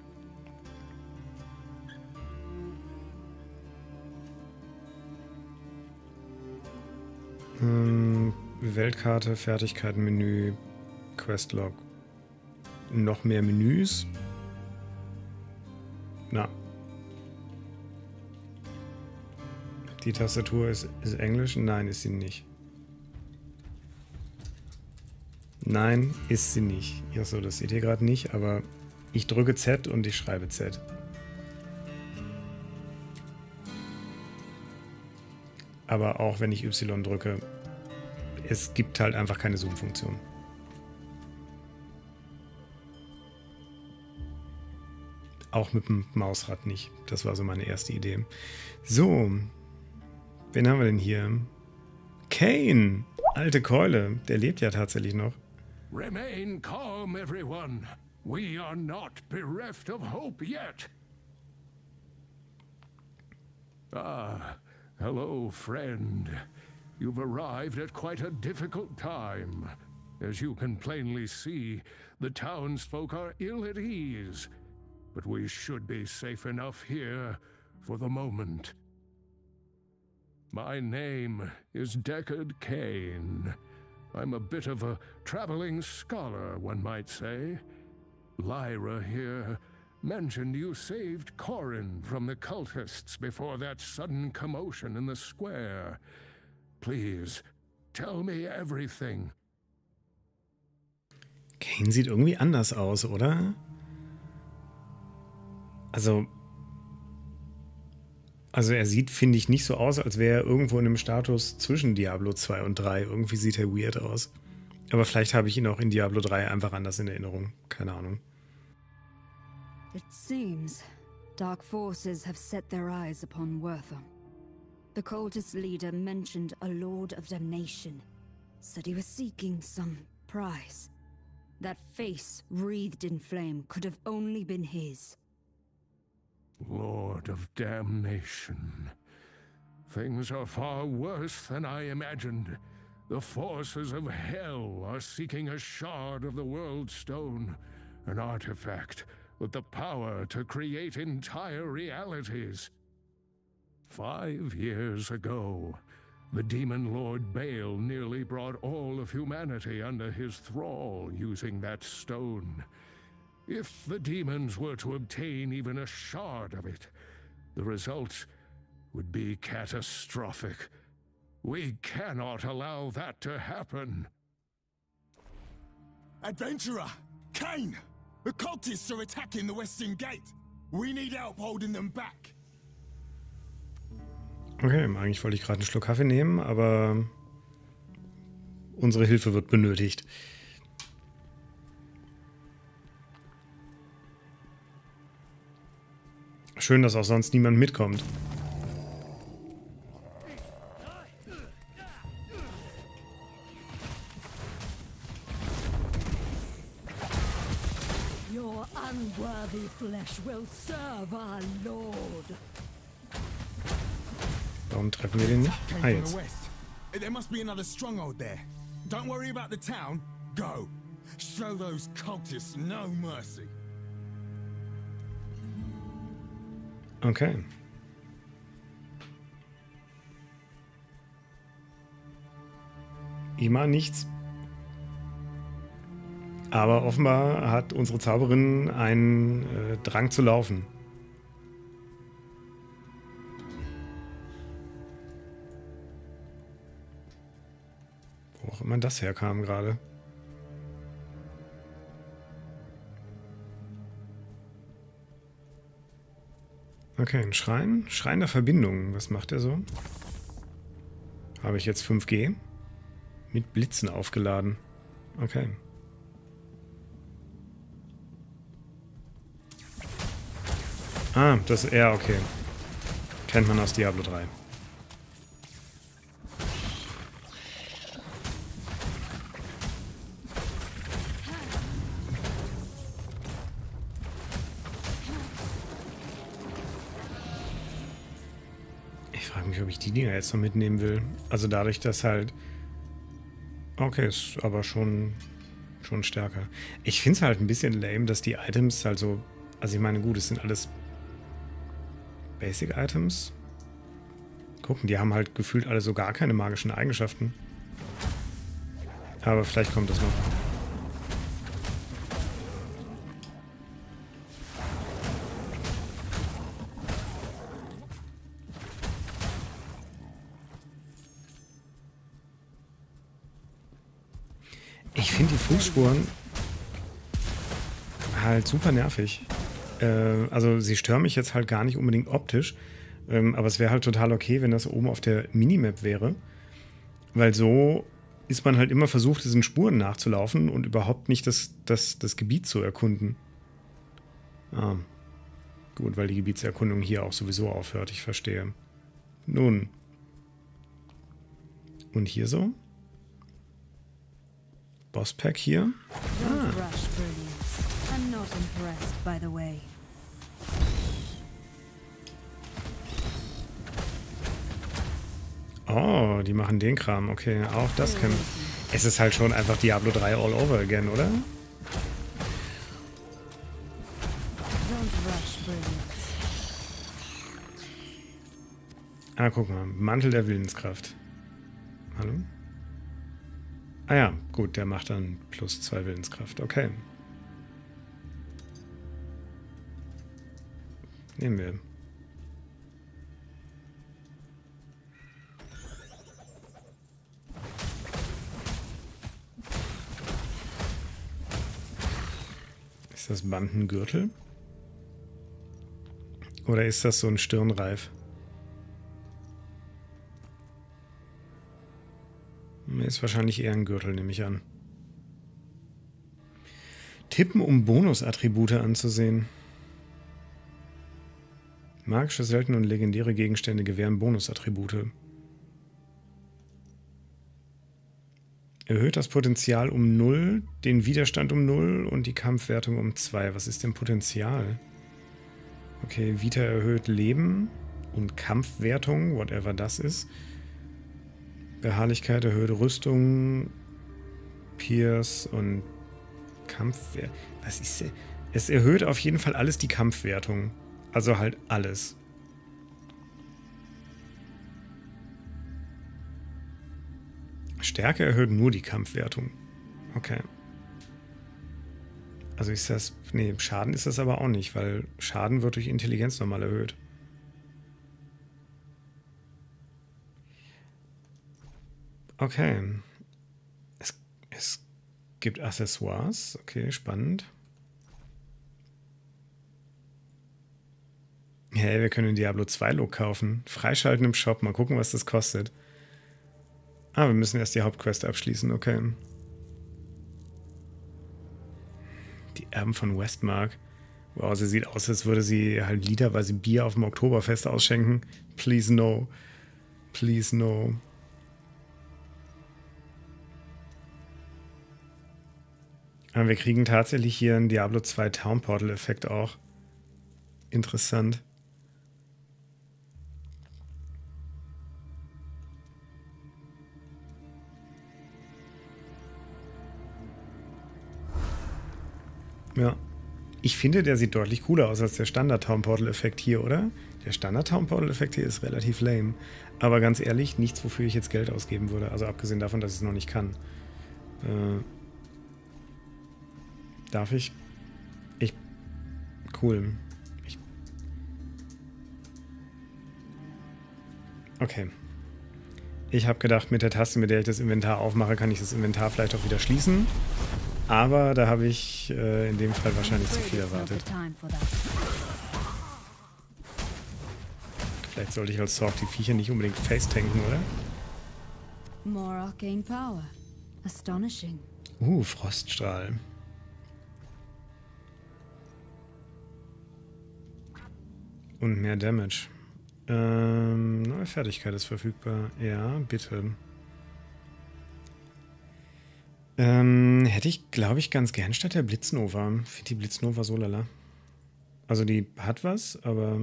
Weltkarte, Fertigkeitenmenü, Questlog. Noch mehr Menüs. Na. Die Tastatur ist Englisch? Nein, ist sie nicht. Nein, ist sie nicht. Achso, das seht ihr gerade nicht, aber ich drücke Z und ich schreibe Z. Aber auch wenn ich Y drücke, es gibt halt einfach keine Zoom-Funktion. Auch mit dem Mausrad nicht. Das war so meine erste Idee. So, wen haben wir denn hier? Kain! Alte Keule, der lebt ja tatsächlich noch. Remain calm, everyone. We are not bereft of hope yet. Ah, hello, friend. You've arrived at quite a difficult time. As you can plainly see, the townsfolk are ill at ease. But we should be safe enough here for the moment. My name is Deckard Cain. I'm a bit of a traveling scholar, one might say. Lyra here mentioned you saved Corrin from the cultists before that sudden commotion in the square. Please, tell me everything. Cain sieht irgendwie anders aus, oder? Also er sieht, finde ich, nicht so aus, als wäre er irgendwo in einem Status zwischen Diablo 2 und 3. Irgendwie sieht er weird aus. Aber vielleicht habe ich ihn auch in Diablo 3 einfach anders in Erinnerung. Keine Ahnung. It seems dark forces have set their eyes upon Wortham. The cultist leader mentioned a Lord of Damnation. Said he was seeking some prize. That face wreathed in flame could have only been his. Lord of Damnation. Things are far worse than I imagined. The forces of hell are seeking a shard of the World Stone, an artifact with the power to create entire realities. 5 years ago, the demon Lord Baal nearly brought all of humanity under his thrall using that stone. If the demons were to obtain even a shard of it, the results would be catastrophic. We cannot allow that to happen. Adventurer! Cain! The cultists are attacking the Western Gate. We need help holding them back. Okay, eigentlich wollte ich gerade einen Schluck Kaffee nehmen, aber unsere Hilfe wird benötigt. Schön, dass auch sonst niemand mitkommt. Your unworthy flesh will serve our Lord. Warum treffen wir den nicht? Came Ah, from jetzt. the west. There must be another stronghold there. Don't worry about the town. Go. Show those cultists no mercy. Okay. Immer nichts. Aber offenbar hat unsere Zauberin einen Drang zu laufen. Wo auch immer das herkam gerade. Okay, ein Schrein. Schrein der Verbindung. Was macht er so? Habe ich jetzt 5G? Mit Blitzen aufgeladen. Okay. Ah, das ist er, okay. Kennt man aus Diablo 3. Ich frage mich, ob ich die Dinger jetzt noch mitnehmen will. Also dadurch, dass halt... Okay, ist aber schon stärker. Ich finde es halt ein bisschen lame, dass die Items halt so... Also ich meine, gut, es sind alles Basic-Items. Gucken, die haben halt gefühlt alle so gar keine magischen Eigenschaften. Aber vielleicht kommt das noch. Ich finde die Fußspuren halt super nervig. Also sie stören mich jetzt halt gar nicht unbedingt optisch, aber es wäre halt total okay, wenn das oben auf der Minimap wäre, weil so ist man halt immer versucht, diesen Spuren nachzulaufen und überhaupt nicht das Gebiet zu erkunden. Ah, gut, weil die Gebietserkundung hier auch sowieso aufhört, ich verstehe. Nun. Und hier so? Bosspack hier? Don't rush, Brilliance. I'm not impressed, by the way. Oh, die machen den Kram. Okay, auch das kann... Es ist halt schon einfach Diablo 3 all over again, oder? Don't rush, Brilliance. Ah, guck mal. Mantel der Willenskraft. Hallo? Ah ja, gut, der macht dann +2 Willenskraft. Okay. Nehmen wir. Ist das Bandengürtel? Oder ist das so ein Stirnreif? Ist wahrscheinlich eher ein Gürtel, nehme ich an. Tippen, um Bonusattribute anzusehen. Magische, seltene und legendäre Gegenstände gewähren Bonusattribute. Erhöht das Potenzial um 0, den Widerstand um 0 und die Kampfwertung um 2. Was ist denn Potenzial? Okay, Vita erhöht Leben und Kampfwertung, whatever das ist. Beharrlichkeit erhöht Rüstung, Pierce und Kampfwert. Was ist denn? Es erhöht auf jeden Fall alles die Kampfwertung. Also halt alles. Stärke erhöht nur die Kampfwertung. Okay. Also ist das... Nee, Schaden ist das aber auch nicht, weil Schaden wird durch Intelligenz nochmal erhöht. Okay. Es gibt Accessoires. Okay, spannend. Hey, wir können den Diablo 2 Look kaufen. Freischalten im Shop. Mal gucken, was das kostet. Ah, wir müssen erst die Hauptquest abschließen. Okay. Die Erben von Westmark. Wow, sie sieht aus, als würde sie halt literweise Bier auf dem Oktoberfest ausschenken. Please no. Please no. Aber wir kriegen tatsächlich hier einen Diablo 2 Town Portal Effekt auch. Interessant. Ja. Ich finde, der sieht deutlich cooler aus als der Standard Town Portal Effekt hier, oder? Der Standard-Town-Portal-Effekt hier ist relativ lame. Aber ganz ehrlich, nichts, wofür ich jetzt Geld ausgeben würde. Also abgesehen davon, dass ich es noch nicht kann. Darf ich? Cool. Okay. Ich habe gedacht, mit der Taste, mit der ich das Inventar aufmache, kann ich das Inventar vielleicht auch wieder schließen. Aber da habe ich in dem Fall wahrscheinlich zu viel erwartet. Vielleicht sollte ich als Sorg die Viecher nicht unbedingt face-tanken, oder? More arcane power. Astonishing. Froststrahl. Und mehr Damage. Neue Fertigkeit ist verfügbar. Ja, bitte. Hätte ich, glaube ich, ganz gern statt der Blitznova. Ich finde die Blitznova so lala. Also die hat was, aber...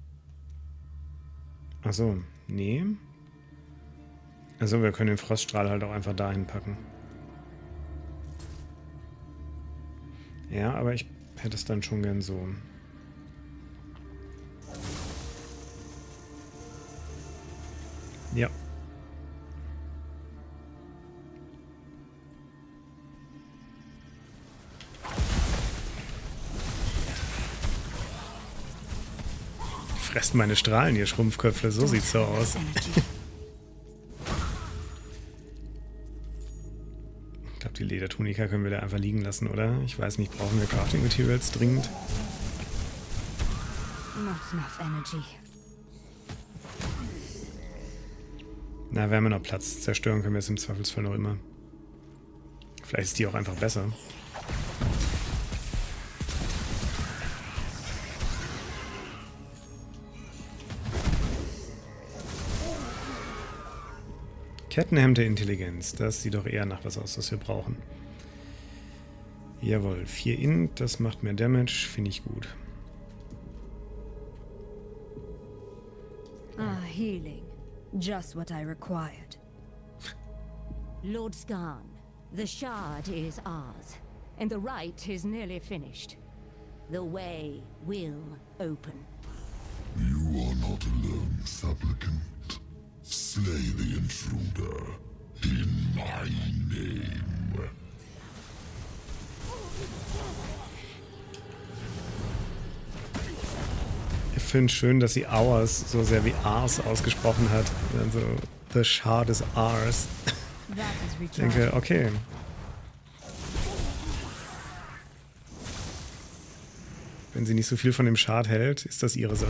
Achso, nee. Also wir können den Froststrahl halt auch einfach dahin packen. Ja, aber ich hätte es dann schon gern so. Ja. Fresst meine Strahlen, ihr Schrumpfköpfe. So sieht's so aus. Ich glaube, die Ledertunika können wir da einfach liegen lassen, oder? Ich weiß nicht, brauchen wir Crafting Materials dringend? Not enough energy. Na, wir haben ja noch Platz. Zerstören können wir es im Zweifelsfall noch immer. Vielleicht ist die auch einfach besser. Kettenhemd der Intelligenz. Das sieht doch eher nach was aus, was wir brauchen. Jawohl, 4 Int, das macht mehr Damage. Finde ich gut. Ah, healing. Just what I required. Lord Skarn, the shard is ours, and the rite is nearly finished. The way will open. You are not alone, supplicant. Slay the intruder in my name. Ich finde es schön, dass sie Ours so sehr wie Ars ausgesprochen hat. Also, the shard is ours. Ich denke, okay. Wenn sie nicht so viel von dem Shard hält, ist das ihre Sache.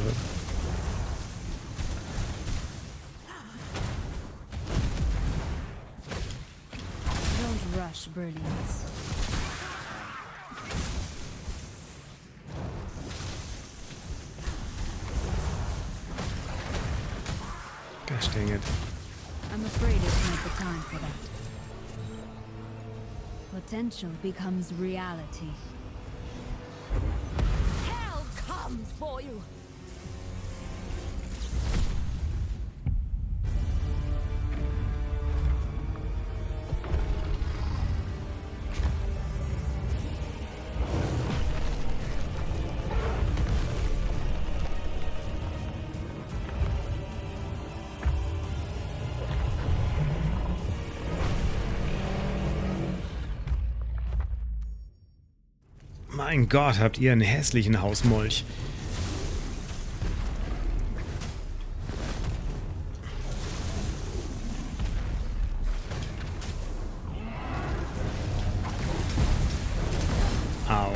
Don't rush brilliance. Gosh dang it. I'm afraid it's not the time for that. Potential becomes reality. Hell comes for you! Mein Gott, habt ihr einen hässlichen Hausmolch. Au.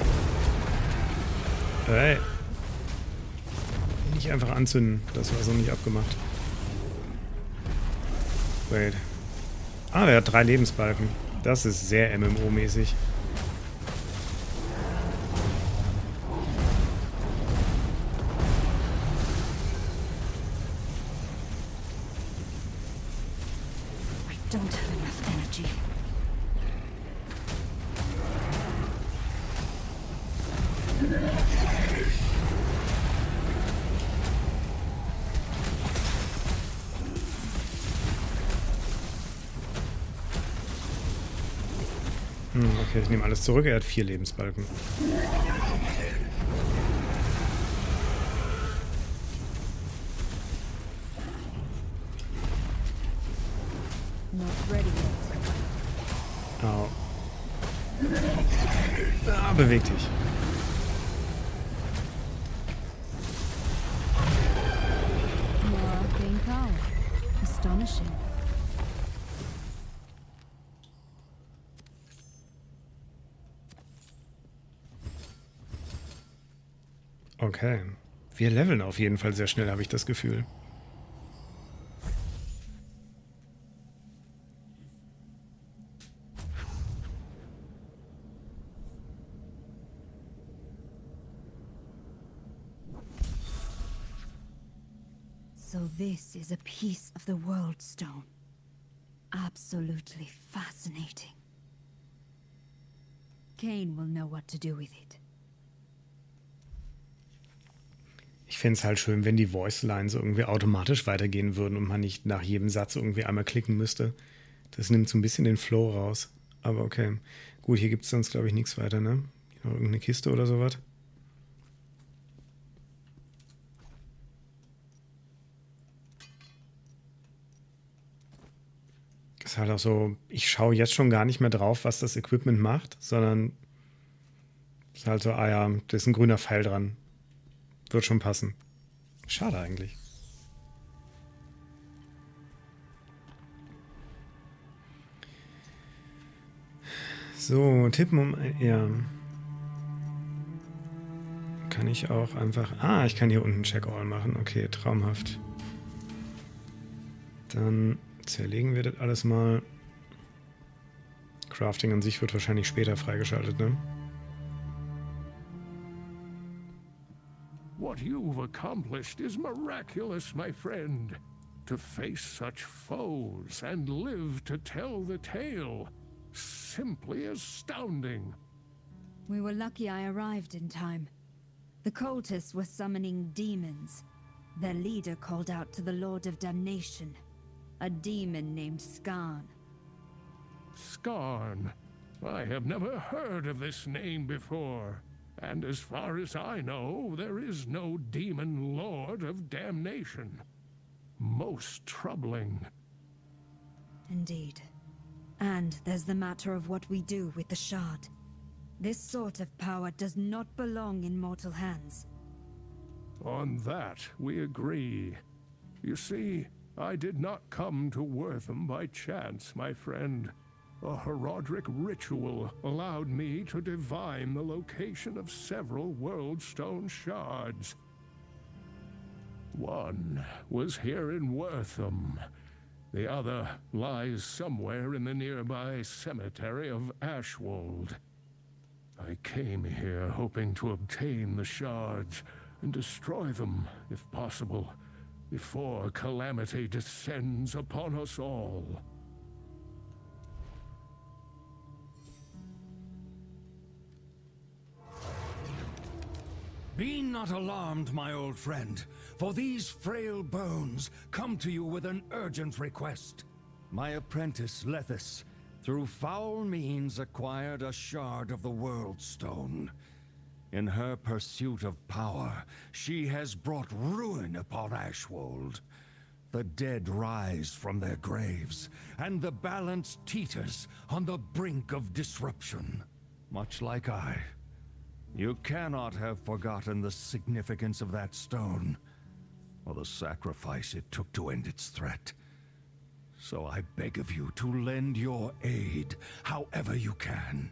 Hey. Nicht einfach anzünden. Das war so nicht abgemacht. Wait. Ah, der hat 3 Lebensbalken. Das ist sehr MMO-mäßig. Don't have enough energy. Okay, ich nehme alles zurück. Er hat 4 Lebensbalken. Not ready yet. Au. Ah, beweg dich. More arcane power. Astonishing. Okay. Wir leveln auf jeden Fall sehr schnell, habe ich das Gefühl. So this is a piece of the World Stone. Absolutely fascinating. Kain will know what to do with it. Ich fände es halt schön, wenn die Voice-Lines irgendwie automatisch weitergehen würden und man nicht nach jedem Satz irgendwie einmal klicken müsste. Das nimmt so ein bisschen den Flow raus. Aber okay. Gut, hier gibt es sonst, glaube ich, nichts weiter, ne? Noch irgendeine Kiste oder sowas. Ist halt auch so, ich schaue jetzt schon gar nicht mehr drauf, was das Equipment macht, sondern ist halt so, ah ja, da ist ein grüner Pfeil dran. Wird schon passen. Schade eigentlich. So, tippen um... Ja. Kann ich auch einfach... Ah, ich kann hier unten Check-All machen. Okay, traumhaft. Dann zerlegen wir das alles mal. Crafting an sich wird wahrscheinlich später freigeschaltet, ne? What you've accomplished is miraculous, my friend. To face such foes and live to tell the tale. Simply astounding. We were lucky I arrived in time. The cultists were summoning demons. Their leader called out to the Lord of Damnation, a demon named Skarn. Skarn. I have never heard of this name before. And as far as I know, there is no demon lord of damnation. Most troubling. Indeed. And there's the matter of what we do with the shard. This sort of power does not belong in mortal hands. On that, we agree. You see, I did not come to Wortham by chance, my friend. A Horadric ritual allowed me to divine the location of several World Stone shards. One was here in Wortham. The other lies somewhere in the nearby cemetery of Ashwold. I came here hoping to obtain the shards and destroy them, if possible, before calamity descends upon us all. Be not alarmed, my old friend, for these frail bones come to you with an urgent request. My apprentice, Lethis, through foul means acquired a shard of the World Stone. In her pursuit of power, she has brought ruin upon Ashwold. The dead rise from their graves, and the balance teeters on the brink of disruption. Much like I. You cannot have forgotten the significance of that stone, or the sacrifice it took to end its threat. So I beg of you to lend your aid, however you can.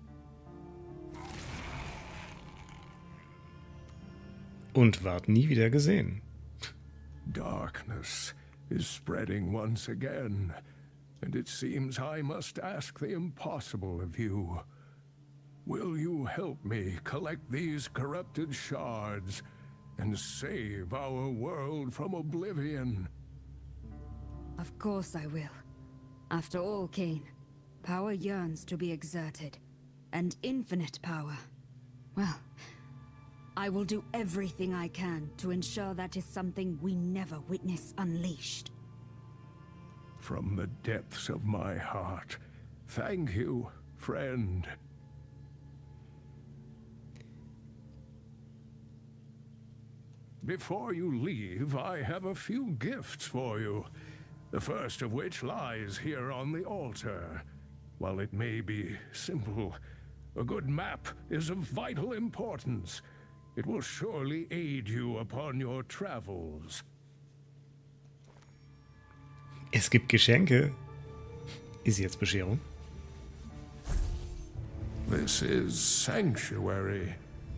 Und ward nie wieder gesehen. Darkness is spreading once again, and it seems I must ask the impossible of you. Will you help me collect these corrupted shards and save our world from oblivion? Of course I will. After all, Kain, power yearns to be exerted. And infinite power. Well, I will do everything I can to ensure that is something we never witness unleashed. From the depths of my heart, thank you, friend. Before you leave, I have a few gifts for you. the first of which lies here on the altar. While it may be simple, a good map is of vital importance. It will surely aid you upon your travels. Es gibt Geschenke. Ist jetzt Bescherung? This is Sanctuary.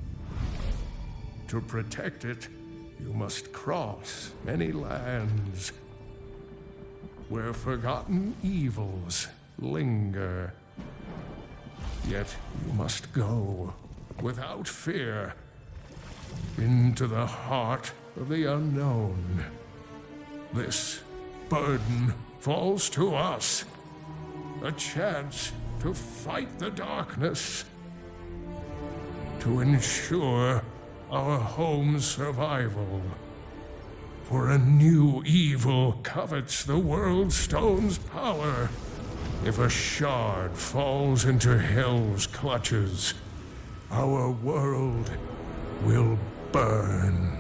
To protect it, you must cross many lands where forgotten evils linger. Yet you must go without fear into the heart of the unknown. This burden falls to us. A chance to fight the darkness. To ensure our home's survival. For a new evil covets the World Stone's power. If a shard falls into Hell's clutches, our world will burn.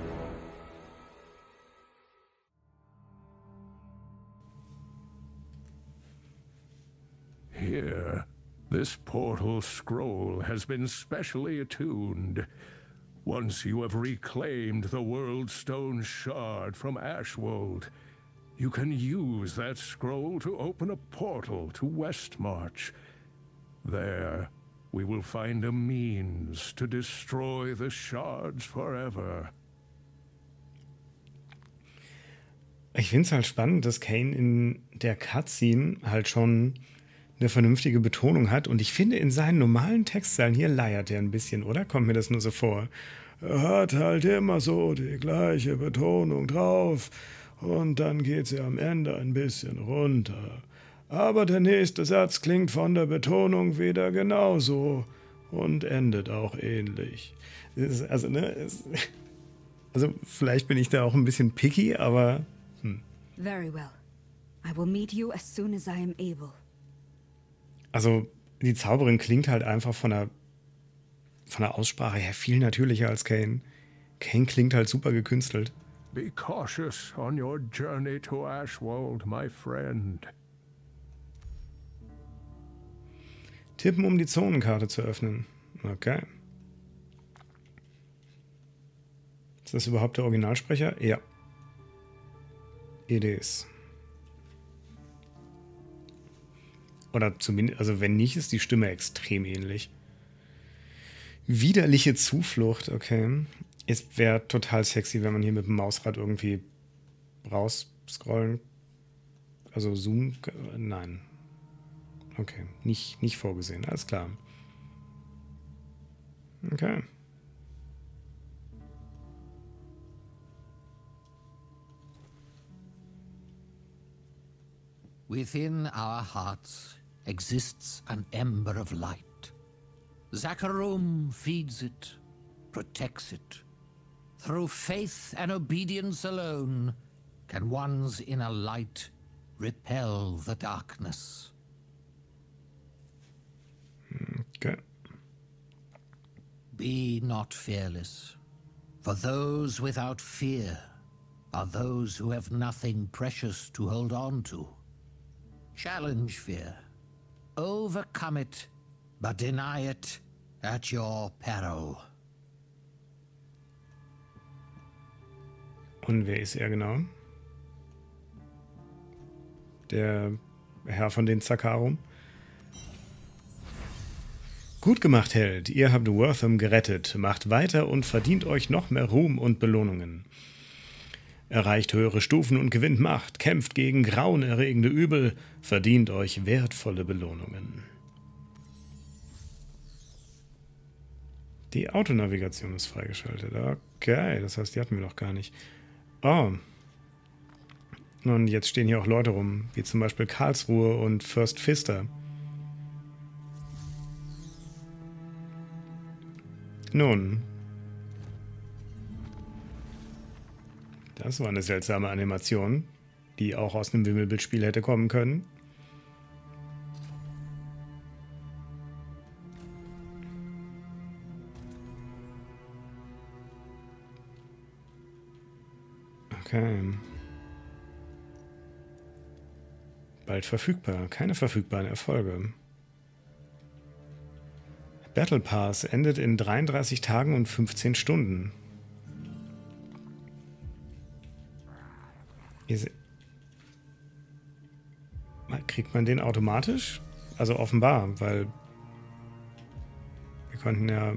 Here, this portal scroll has been specially attuned. Once you have reclaimed the World Stone shard from Ashwold, you can use that scroll to open a portal to Westmarch. There, we will find a means to destroy the shards forever. Ich finde es halt spannend, dass Kain in der Cutscene halt schon eine vernünftige Betonung hat. Und ich finde, in seinen normalen Textzeilen hier leiert er ein bisschen, oder? Kommt mir das nur so vor? Er hat halt immer so die gleiche Betonung drauf und dann geht sie am Ende ein bisschen runter. Aber der nächste Satz klingt von der Betonung wieder genauso und endet auch ähnlich. Also vielleicht bin ich da auch ein bisschen picky, aber... Very well. I will meet you as soon as I am able. Also die Zauberin klingt halt einfach von der Aussprache her viel natürlicher als Kain. Kain klingt halt super gekünstelt. Be cautious on your journey to Ashwold, my friend. Tippen, um die Zonenkarte zu öffnen. Okay. Ist das überhaupt der Originalsprecher? Ja. It is. Oder zumindest, also wenn nicht, ist die Stimme extrem ähnlich. Widerliche Zuflucht, okay. Es wäre total sexy, wenn man hier mit dem Mausrad irgendwie rausscrollen. Also zoomen. Nein. Okay, nicht vorgesehen, alles klar. Okay. Within our hearts exists an ember of light. Zakarum feeds it, protects it. Through faith and obedience alone can one's inner light repel the darkness. Okay. Be not fearless, for those without fear are those who have nothing precious to hold on to. Challenge fear, overcome it, but deny it at your peril. Und wer ist er genau? Der Herr von den Zakarum? Gut gemacht, Held. Ihr habt Wortham gerettet. Macht weiter und verdient euch noch mehr Ruhm und Belohnungen. Erreicht höhere Stufen und gewinnt Macht. Kämpft gegen grauenerregende Übel. Verdient euch wertvolle Belohnungen. Die Autonavigation ist freigeschaltet. Okay, das heißt, die hatten wir noch gar nicht. Oh. Und jetzt stehen hier auch Leute rum, wie zum Beispiel Karlsruhe und Fürst Pfister. Nun. Das war eine seltsame Animation, die auch aus einem Wimmelbildspiel hätte kommen können. Okay. Bald verfügbar. Keine verfügbaren Erfolge. Battle Pass endet in 33 Tagen und 15 Stunden. Kriegt man den automatisch? Also offenbar, weil wir konnten ja...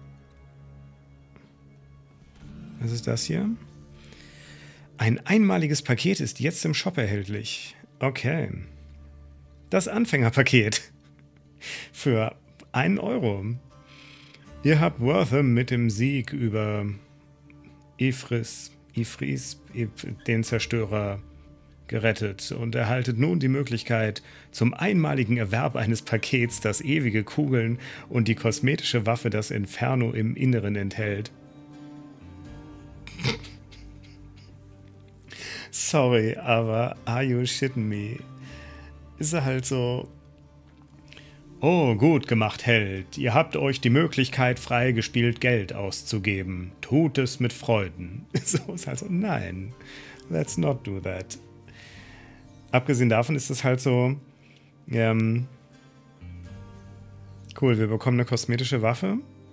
Was ist das hier? Ein einmaliges Paket ist jetzt im Shop erhältlich. Okay. Das Anfängerpaket. Für 1 Euro. Ihr habt Wortham mit dem Sieg über Ifris, den Zerstörer, gerettet und erhaltet nun die Möglichkeit zum einmaligen Erwerb eines Pakets, das ewige Kugeln und die kosmetische Waffe, das Inferno im Inneren enthält. Sorry, aber are you shitting me? Ist er halt so... Oh, gut gemacht, Held. Ihr habt euch die Möglichkeit freigespielt, Geld auszugeben. Tut es mit Freuden. So ist halt so, nein, let's not do that. Abgesehen davon ist es halt so, cool, wir bekommen eine kosmetische Waffe.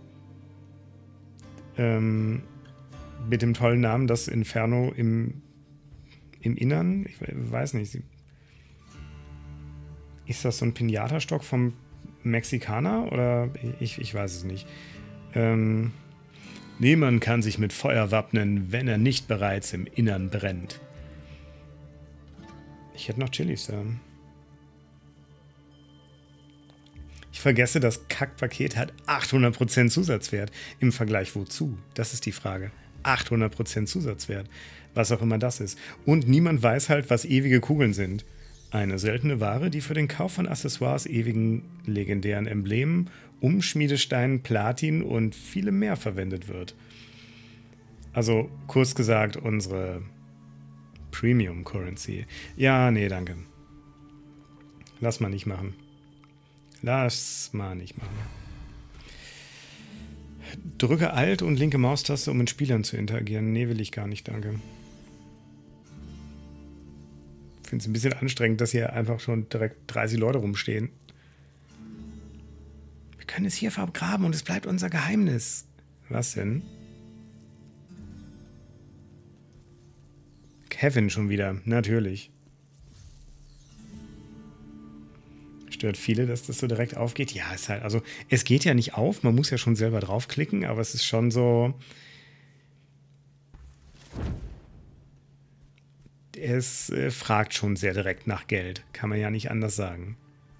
Mit dem tollen Namen, das Inferno im Innern. Ich weiß nicht. Ist das so ein Pinata-Stock vom Mexikaner? Oder ich weiß es nicht. Niemand kann sich mit Feuer wappnen, wenn er nicht bereits im Innern brennt. Ich hätte noch Chilis da. Ich vergesse, das Kackpaket hat 800% Zusatzwert. Im Vergleich wozu? Das ist die Frage. 800% Zusatzwert. Was auch immer das ist. Und niemand weiß halt, was ewige Kugeln sind. Eine seltene Ware, die für den Kauf von Accessoires, ewigen legendären Emblemen, Umschmiedesteinen, Platin und vielem mehr verwendet wird. Also, kurz gesagt, unsere Premium Currency. Ja, nee, danke. Lass mal nicht machen. Lass mal nicht machen. Drücke Alt und linke Maustaste, um mit Spielern zu interagieren. Nee, will ich gar nicht, danke. Ich finde es ein bisschen anstrengend, dass hier einfach schon direkt 30 Leute rumstehen. Wir können es hier vergraben und es bleibt unser Geheimnis. Was denn? Kevin schon wieder, natürlich. Stört viele, dass das so direkt aufgeht. Ja, ist halt, also es geht ja nicht auf, man muss ja schon selber draufklicken, aber es ist schon so... Es fragt schon sehr direkt nach Geld. Kann man ja nicht anders sagen.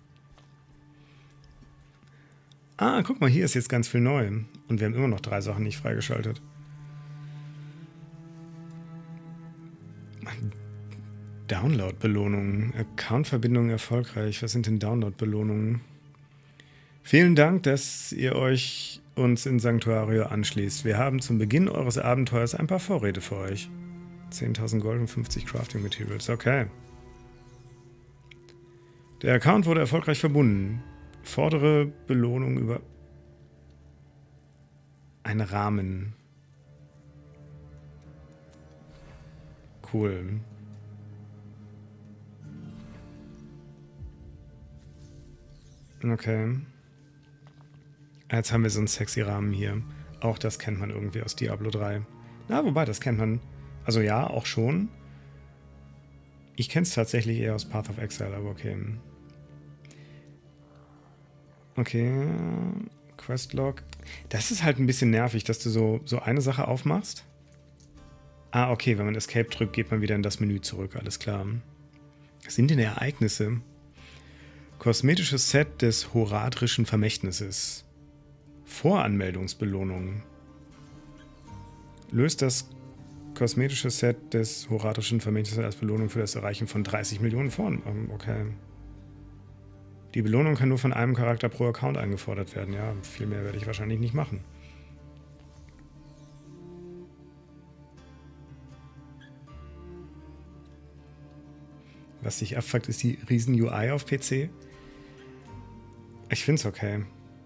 Ah, guck mal, hier ist jetzt ganz viel neu. Und wir haben immer noch 3 Sachen nicht freigeschaltet. Download-Belohnungen. Account-Verbindung erfolgreich. Was sind denn Download-Belohnungen? Vielen Dank, dass ihr euch uns in Sanctuario anschließt. Wir haben zum Beginn eures Abenteuers ein paar Vorräte für euch. 10.000 Gold und 50 Crafting Materials. Okay. Der Account wurde erfolgreich verbunden. Fordere Belohnung über einen Rahmen. Cool. Okay. Jetzt haben wir so einen sexy Rahmen hier. Auch das kennt man irgendwie aus Diablo 3. Na, wobei, das kennt man... Also ja, auch schon. Ich kenne es tatsächlich eher aus Path of Exile, aber okay. Okay. Questlog. Das ist halt ein bisschen nervig, dass du so eine Sache aufmachst. Ah, okay, wenn man Escape drückt, geht man wieder in das Menü zurück. Alles klar. Was sind denn Ereignisse? Kosmetisches Set des Horadrischen Vermächtnisses. Voranmeldungsbelohnung. Löst das kosmetische Set des Horadrischen Vermächtnisses als Belohnung für das Erreichen von 30 Millionen Foren. Okay. Die Belohnung kann nur von einem Charakter pro Account eingefordert werden. Ja, viel mehr werde ich wahrscheinlich nicht machen. Was dich abfuckt, ist die riesen UI auf PC. Ich finde es okay.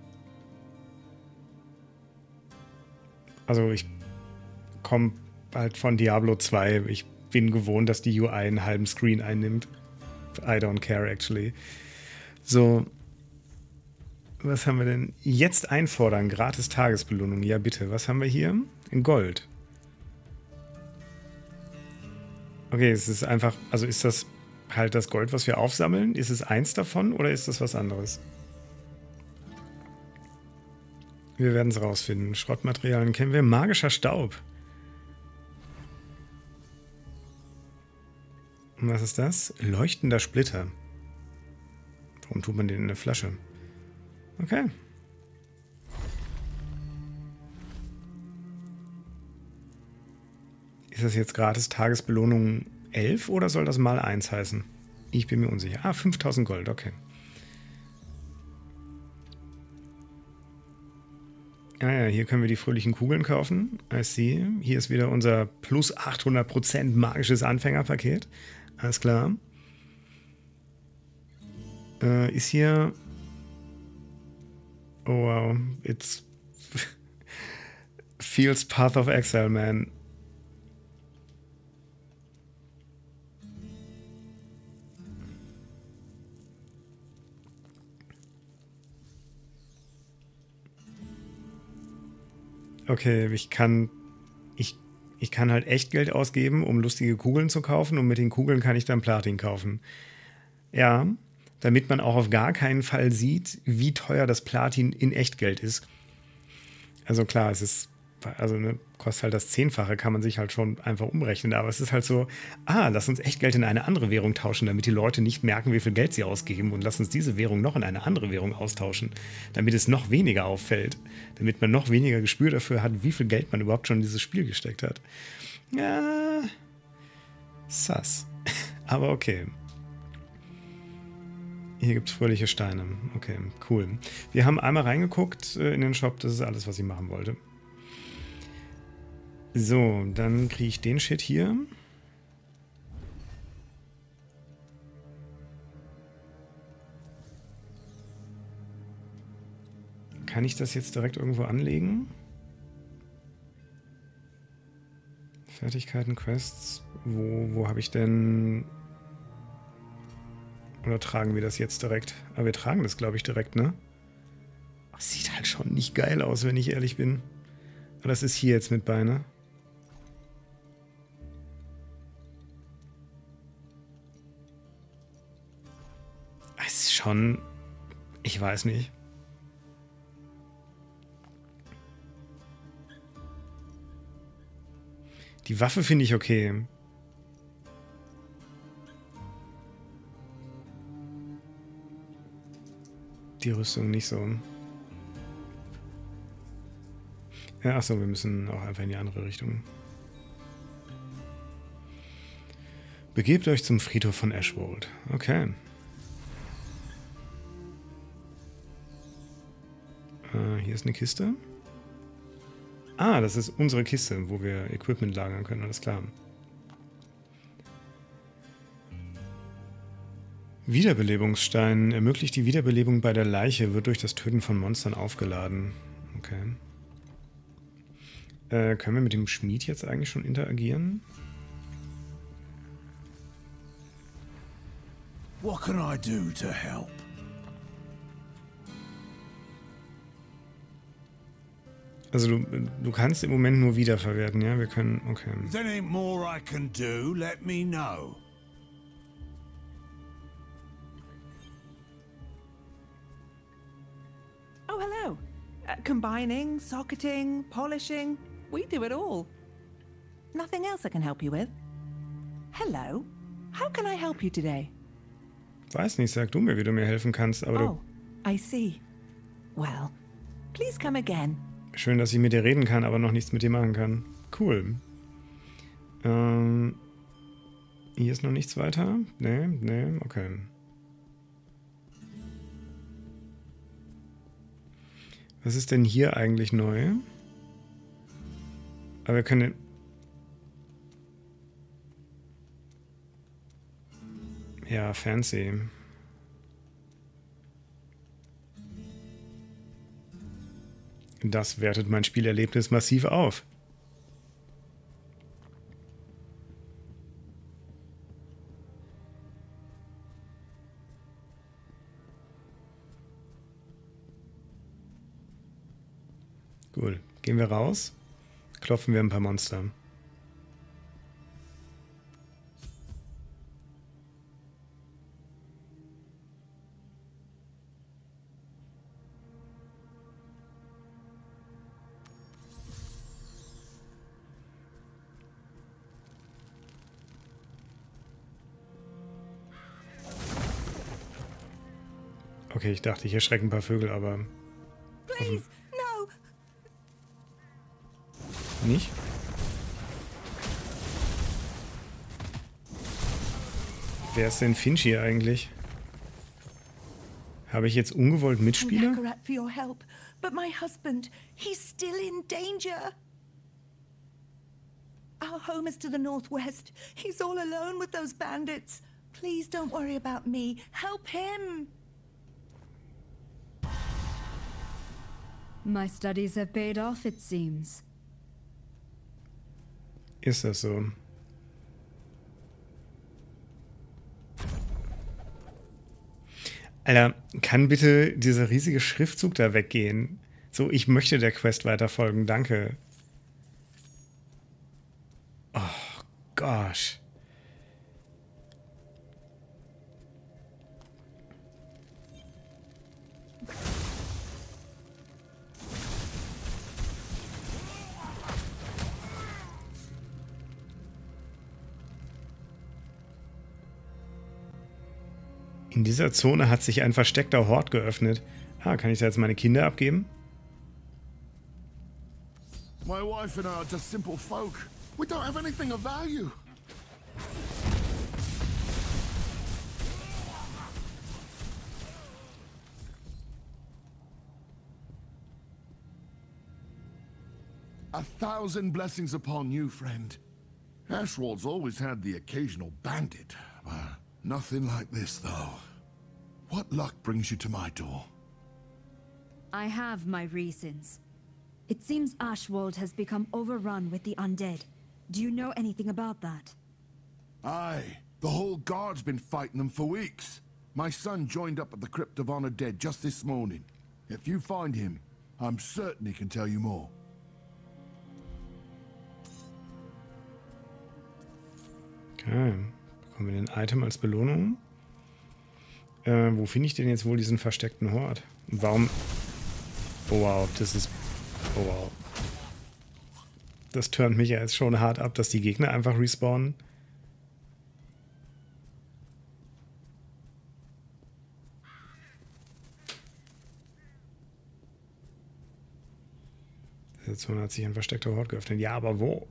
Also ich komme halt von Diablo 2. Ich bin gewohnt, dass die UI einen halben Screen einnimmt. I don't care, actually. So, was haben wir denn? Jetzt einfordern, gratis Tagesbelohnung. Ja, bitte. Was haben wir hier? In Gold. Okay, es ist einfach, also ist das halt das Gold, was wir aufsammeln? Ist es eins davon oder ist das was anderes? Wir werden es rausfinden. Schrottmaterialien kennen wir. Magischer Staub. Und was ist das? Leuchtender Splitter. Warum tut man den in eine Flasche? Okay. Ist das jetzt gratis Tagesbelohnung 11 oder soll das mal 1 heißen? Ich bin mir unsicher. Ah, 5000 Gold, okay. Ah ja, hier können wir die fröhlichen Kugeln kaufen. I see. Hier ist wieder unser plus 800% magisches Anfängerpaket. Alles klar. Ist hier... Oh wow, it's... Feels Path of Exile, man. Okay, ich kann halt echt Geld ausgeben, um lustige Kugeln zu kaufen und mit den Kugeln kann ich dann Platin kaufen. Ja, damit man auch auf gar keinen Fall sieht, wie teuer das Platin in Echtgeld ist. Also klar, es ist, also ne, kostet halt das 10-fache, kann man sich halt schon einfach umrechnen, aber es ist halt so, lass uns Echtgeld in eine andere Währung tauschen, damit die Leute nicht merken, wie viel Geld sie ausgeben und lass uns diese Währung noch in eine andere Währung austauschen, damit es noch weniger auffällt, damit man noch weniger Gespür dafür hat, wie viel Geld man überhaupt schon in dieses Spiel gesteckt hat. Ja, sass. Aber okay. Hier gibt es fröhliche Steine. Okay, cool. Wir haben einmal reingeguckt in den Shop, das ist alles, was ich machen wollte. So, dann kriege ich den Shit hier. Kann ich das jetzt direkt irgendwo anlegen? Fertigkeiten, Quests. Wo habe ich denn... Oder tragen wir das jetzt direkt? Aber wir tragen das, glaube ich, direkt, ne? Das sieht halt schon nicht geil aus, wenn ich ehrlich bin. Aber das ist hier jetzt mit bei, ne? Es ist schon... Ich weiß nicht. Die Waffe finde ich okay. Die Rüstung nicht so. Ja, achso, wir müssen auch einfach in die andere Richtung. Begebt euch zum Friedhof von Ashwold. Okay. Hier ist eine Kiste. Ah, das ist unsere Kiste, wo wir Equipment lagern können, alles klar. Wiederbelebungsstein ermöglicht die Wiederbelebung bei der Leiche, wird durch das Töten von Monstern aufgeladen. Okay. Können wir mit dem Schmied jetzt eigentlich schon interagieren? What can I do to help? Also du kannst im Moment nur wiederverwerten, ja? Wir können, okay. If there ain't more I can do, let me know. Oh, hello. Combining, socketing, polishing. We do it all. Nothing else I can help you with? Hello. How can I help you today? Weiß nicht, sag du mir, wie du mir helfen kannst, aber Oh, I see. Well, please come again. Schön, dass ich mit dir reden kann, aber noch nichts mit dir machen kann. Cool. Hier ist noch nichts weiter? Nee, okay. Was ist denn hier eigentlich neu? Aber wir können... Ja, fancy. Das wertet mein Spielerlebnis massiv auf. Gut, gehen wir raus, klopfen wir ein paar Monster. Okay, ich dachte, ich erschrecke ein paar Vögel, aber... Please, no! Nicht? Wer ist denn Finch hier eigentlich? Habe ich jetzt ungewollt Mitspieler? Bakarat for your help, but my husband, he's still in danger. Our home is to the northwest. He's all alone with those bandits. Please don't worry about me. Help him. My studies have paid off, it seems. Ist das so? Alter, kann bitte dieser riesige Schriftzug da weggehen? So, ich möchte der Quest weiterfolgen, danke. Oh, gosh. In dieser Zone hat sich ein versteckter Hort geöffnet. Ah, kann ich da jetzt meine Kinder abgeben? My wife and I are just simple folk. We don't have anything of value. A thousand blessings upon you, friend. Ashwald's always had the occasional bandit. Nothing like this, though. What luck brings you to my door? I have my reasons. It seems Ashwald has become overrun with the undead. Do you know anything about that? Aye. The whole guard's been fighting them for weeks. My son joined up at the Crypt of Honor Dead just this morning. If you find him, I'm certain he can tell you more. Okay. Bekommen wir den Item als Belohnung? Wo finde ich denn jetzt wohl diesen versteckten Hort? Und warum... Oh wow, das ist... Oh wow. Das turnt mich ja jetzt schon hart ab, dass die Gegner einfach respawnen. Diese Zone hat sich ein versteckter Hort geöffnet. Ja, aber wo?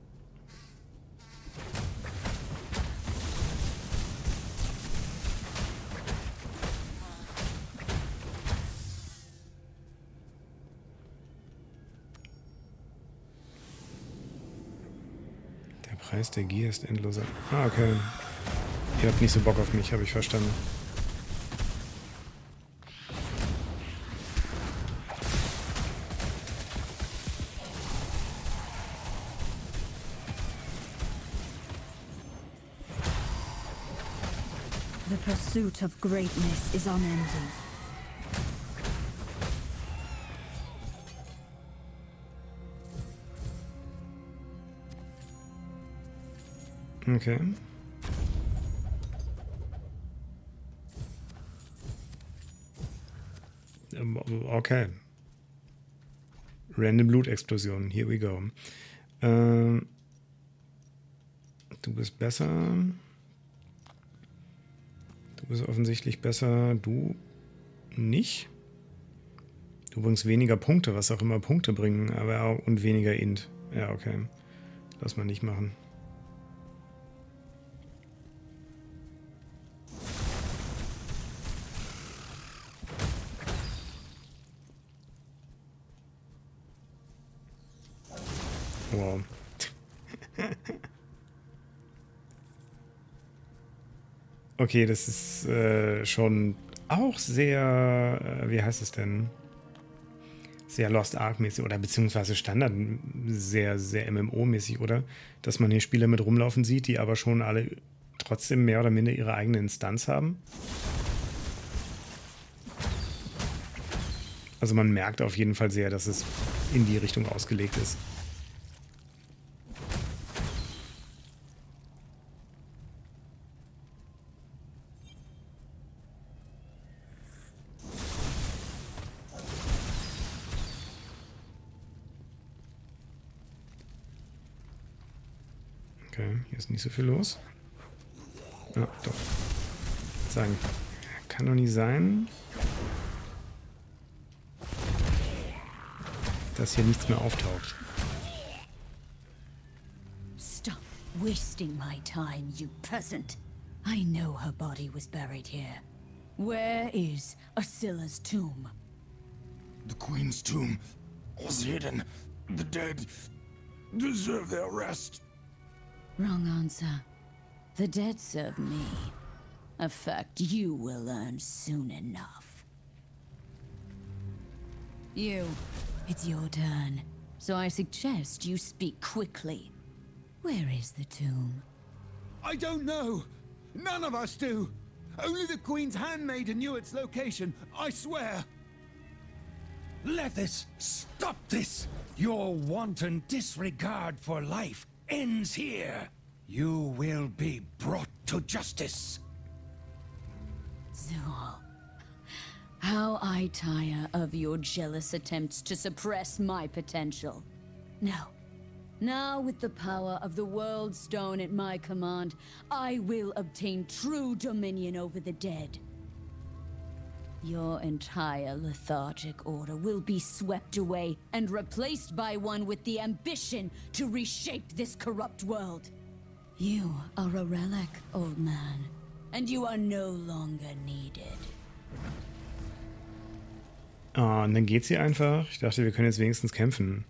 Preis der Gier ist endloser. Ah, okay. Ihr habt nicht so Bock auf mich, habe ich verstanden. The pursuit of greatness is unending. Okay. Okay. Random Blutexplosion. Here we go. Du bist besser. Du bist offensichtlich besser. Du nicht. Du bringst weniger Punkte, was auch immer Punkte bringen, aber auch, und weniger Int. Ja, okay. Lass mal nicht machen. Wow. Okay, das ist schon auch sehr, wie heißt es denn? Sehr Lost Ark-mäßig oder beziehungsweise Standard, sehr, sehr MMO-mäßig, oder? Dass man hier Spieler mit rumlaufen sieht, die aber schon alle trotzdem mehr oder minder ihre eigene Instanz haben. Also man merkt auf jeden Fall sehr, dass es in die Richtung ausgelegt ist. Okay, hier ist nicht so viel los. Ja, doch. Sagen, kann doch nicht sein, dass hier nichts mehr auftaucht. Stop wasting my time, you peasant. I know her body was buried here. Where is Asilla's tomb? The Queen's tomb was hidden. The dead deserve their rest. Wrong answer. The dead serve me. A fact you will learn soon enough. You, it's your turn. So I suggest you speak quickly. Where is the tomb? I don't know. None of us do. Only the Queen's handmaiden knew its location, I swear. Lethis, stop this! Your wanton disregard for life ends here. You will be brought to justice. Zool. How I tire of your jealous attempts to suppress my potential. No. Now, with the power of the World Stone at my command, I will obtain true dominion over the dead. Your entire lethargic order will be swept away and replaced by one with the ambition to reshape this corrupt world. You are a relic, old man, and you are no longer needed. Ah, und dann geht sie einfach. Ich dachte, wir können jetzt wenigstens kämpfen.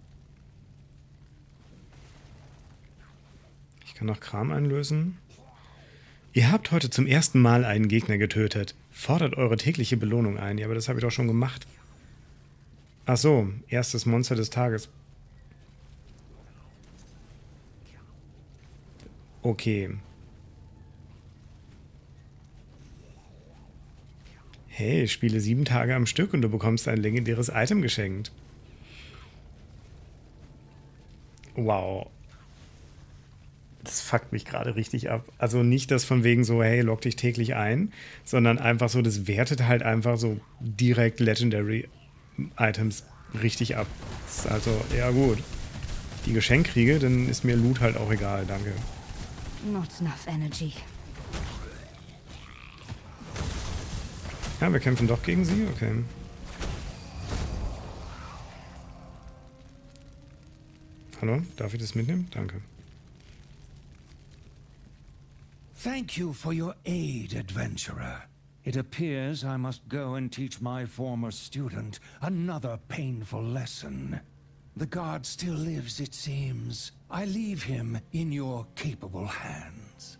Ich kann noch Kram einlösen. Ihr habt heute zum ersten Mal einen Gegner getötet. Fordert eure tägliche Belohnung ein. Ja, aber das habe ich doch schon gemacht. Ach so, erstes Monster des Tages. Okay. Hey, spiele 7 Tage am Stück und du bekommst ein legendäres Item geschenkt. Wow. Das fuckt mich gerade richtig ab. Also nicht das von wegen so, hey, log dich täglich ein, sondern einfach so, das wertet halt einfach so direkt Legendary Items richtig ab. Das ist also, ja gut. Die Geschenk kriege, dann ist mir Loot halt auch egal, danke. Not enough energy. Ja, wir kämpfen doch gegen sie? Okay. Hallo, darf ich das mitnehmen? Danke. Thank you for your aid, adventurer. It appears I must go and teach my former student another painful lesson. The god still lives, it seems. I leave him in your capable hands.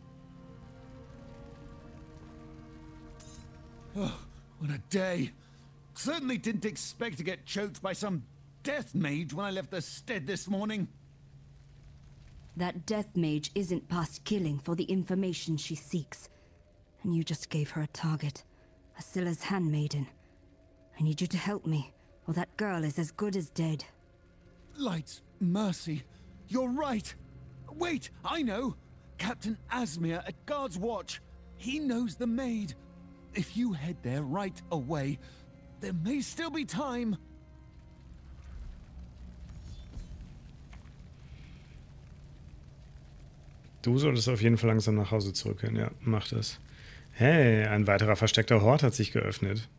Oh, what a day. Certainly didn't expect to get choked by some death mage when I left the stead this morning. That death mage isn't past killing for the information she seeks. And you just gave her a target. Asilla's handmaiden. I need you to help me, or that girl is as good as dead. Light mercy. You're right. Wait, I know. Captain Asmir at Guard's Watch. He knows the maid. If you head there right away, there may still be time. Du solltest auf jeden Fall langsam nach Hause zurückkehren. Ja, mach das. Hey, ein weiterer versteckter Hort hat sich geöffnet.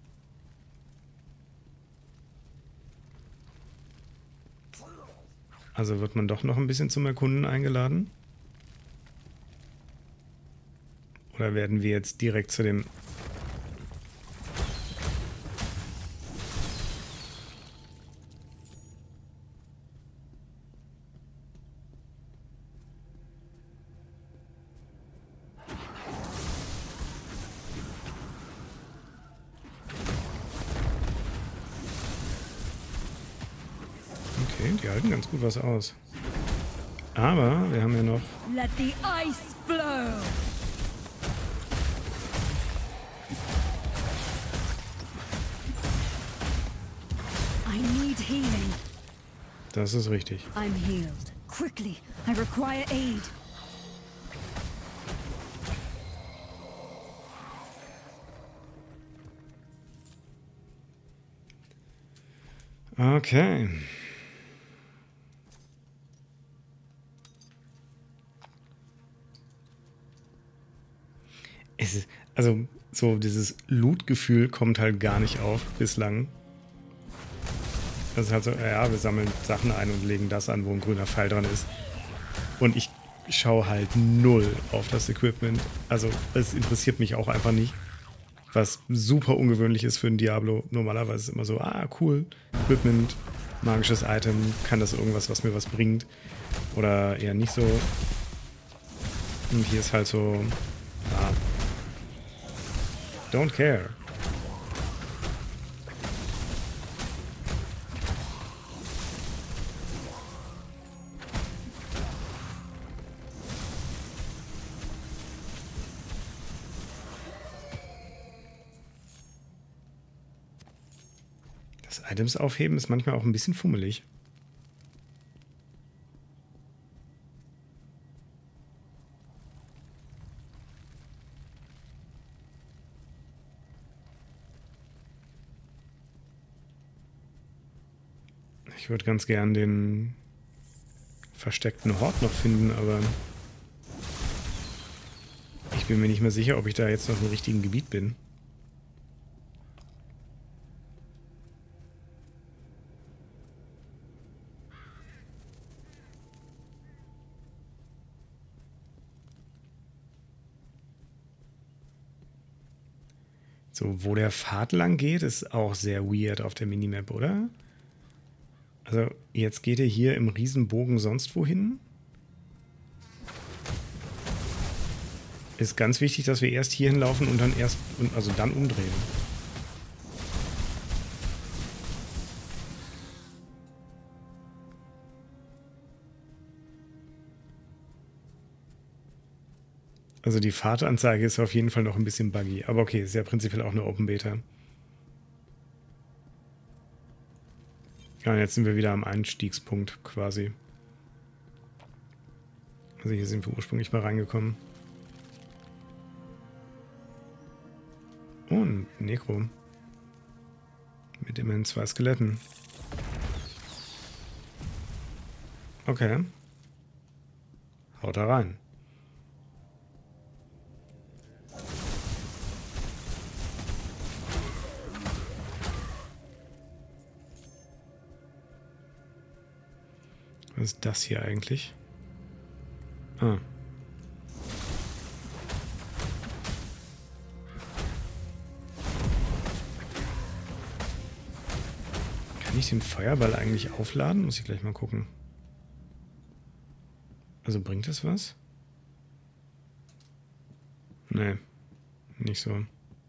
Also wird man doch noch ein bisschen zum Erkunden eingeladen? Oder werden wir jetzt direkt zu dem... Okay, die halten ganz gut was aus. Aber wir haben ja noch... Let the ice flow! I need healing. Das ist richtig. I'm healed. Quickly, I require aid. Okay. Es ist, also so dieses Loot-Gefühl kommt halt gar nicht auf bislang. Das ist halt so, ja, wir sammeln Sachen ein und legen das an, wo ein grüner Pfeil dran ist. Und ich schaue halt null auf das Equipment. Also es interessiert mich auch einfach nicht. Was super ungewöhnlich ist für ein Diablo. Normalerweise ist es immer so, ah, cool, Equipment, magisches Item, kann das irgendwas, was mir was bringt? Oder eher nicht so. Und hier ist halt so, ah, don't care. Das Items aufheben ist manchmal auch ein bisschen fummelig. Ich würde ganz gern den versteckten Hort noch finden, aber ich bin mir nicht mehr sicher, ob ich da jetzt noch im richtigen Gebiet bin. So, wo der Pfad lang geht, ist auch sehr weird auf der Minimap, oder? Also, jetzt geht er hier im Riesenbogen sonst wohin. Ist ganz wichtig, dass wir erst hier hinlaufen und dann dann umdrehen. Also die Fahrtanzeige ist auf jeden Fall noch ein bisschen buggy. Aber okay, ist ja prinzipiell auch eine Open Beta. Ja, und jetzt sind wir wieder am Einstiegspunkt quasi. Also hier sind wir ursprünglich mal reingekommen. Und Necro. Mit immerhin 2 Skeletten. Okay. Haut da rein. Was ist das hier eigentlich? Ah. Kann ich den Feuerball eigentlich aufladen? Muss ich gleich mal gucken. Also bringt das was? Nee, nicht so.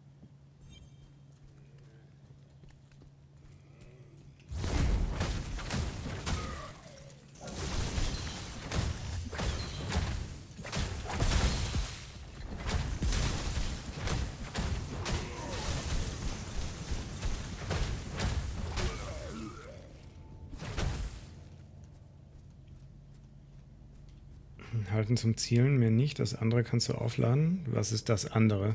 Halten zum Zielen, mehr nicht. Das andere kannst du aufladen. Was ist das andere?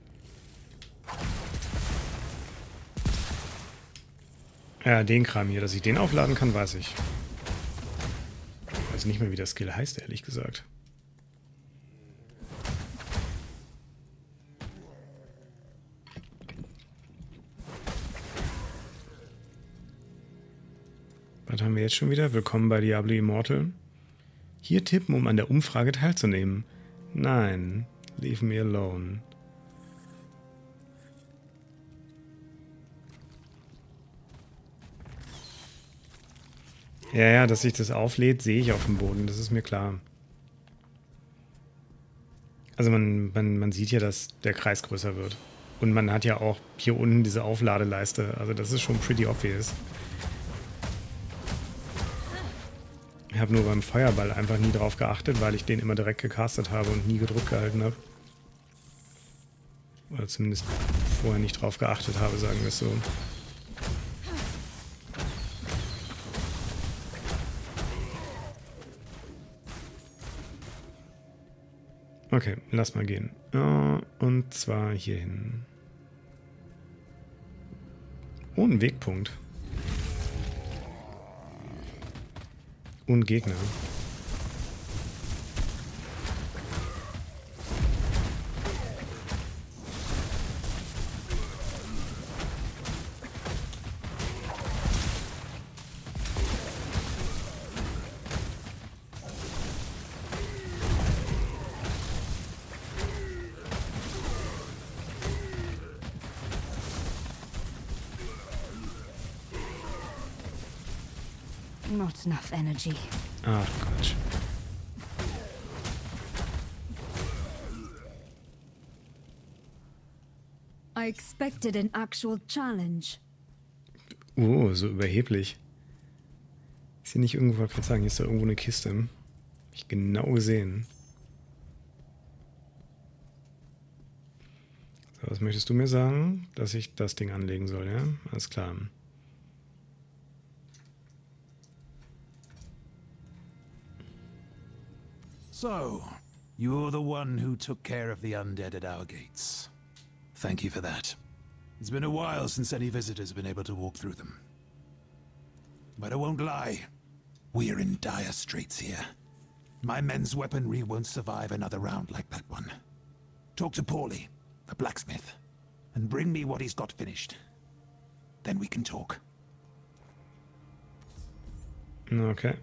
Ja, den Kram hier. Dass ich den aufladen kann, weiß ich. Ich weiß nicht mehr, wie der Skill heißt, ehrlich gesagt. Was haben wir jetzt schon wieder? Willkommen bei Diablo Immortal. Hier tippen, um an der Umfrage teilzunehmen. Nein, leave me alone. Ja, dass sich das auflädt, sehe ich auf dem Boden, das ist mir klar. Also man sieht ja, dass der Kreis größer wird. Und man hat ja auch hier unten diese Aufladeleiste. Also das ist schon pretty obvious. Ich habe nur beim Feuerball einfach nie drauf geachtet, weil ich den immer direkt gecastet habe und nie gedrückt gehalten habe. Oder zumindest vorher nicht drauf geachtet habe, sagen wir es so. Okay, lass mal gehen. Und zwar hier hin. Oh, ein Wegpunkt. Und Gegner. Not enough energy. Ach Quatsch. I expected an actual challenge. Oh, so überheblich. Ist hier nicht irgendwo, wollte ich sagen, hier ist da irgendwo eine Kiste. Hab ich genau gesehen. So, was möchtest du mir sagen? Dass ich das Ding anlegen soll, ja? Alles klar. So, you're the one who took care of the undead at our gates. Thank you for that. It's been a while since any visitors have been able to walk through them. But I won't lie, we're in dire straits here. My men's weaponry won't survive another round like that one. Talk to Paulie, the blacksmith, and bring me what he's got finished. Then we can talk. Okay.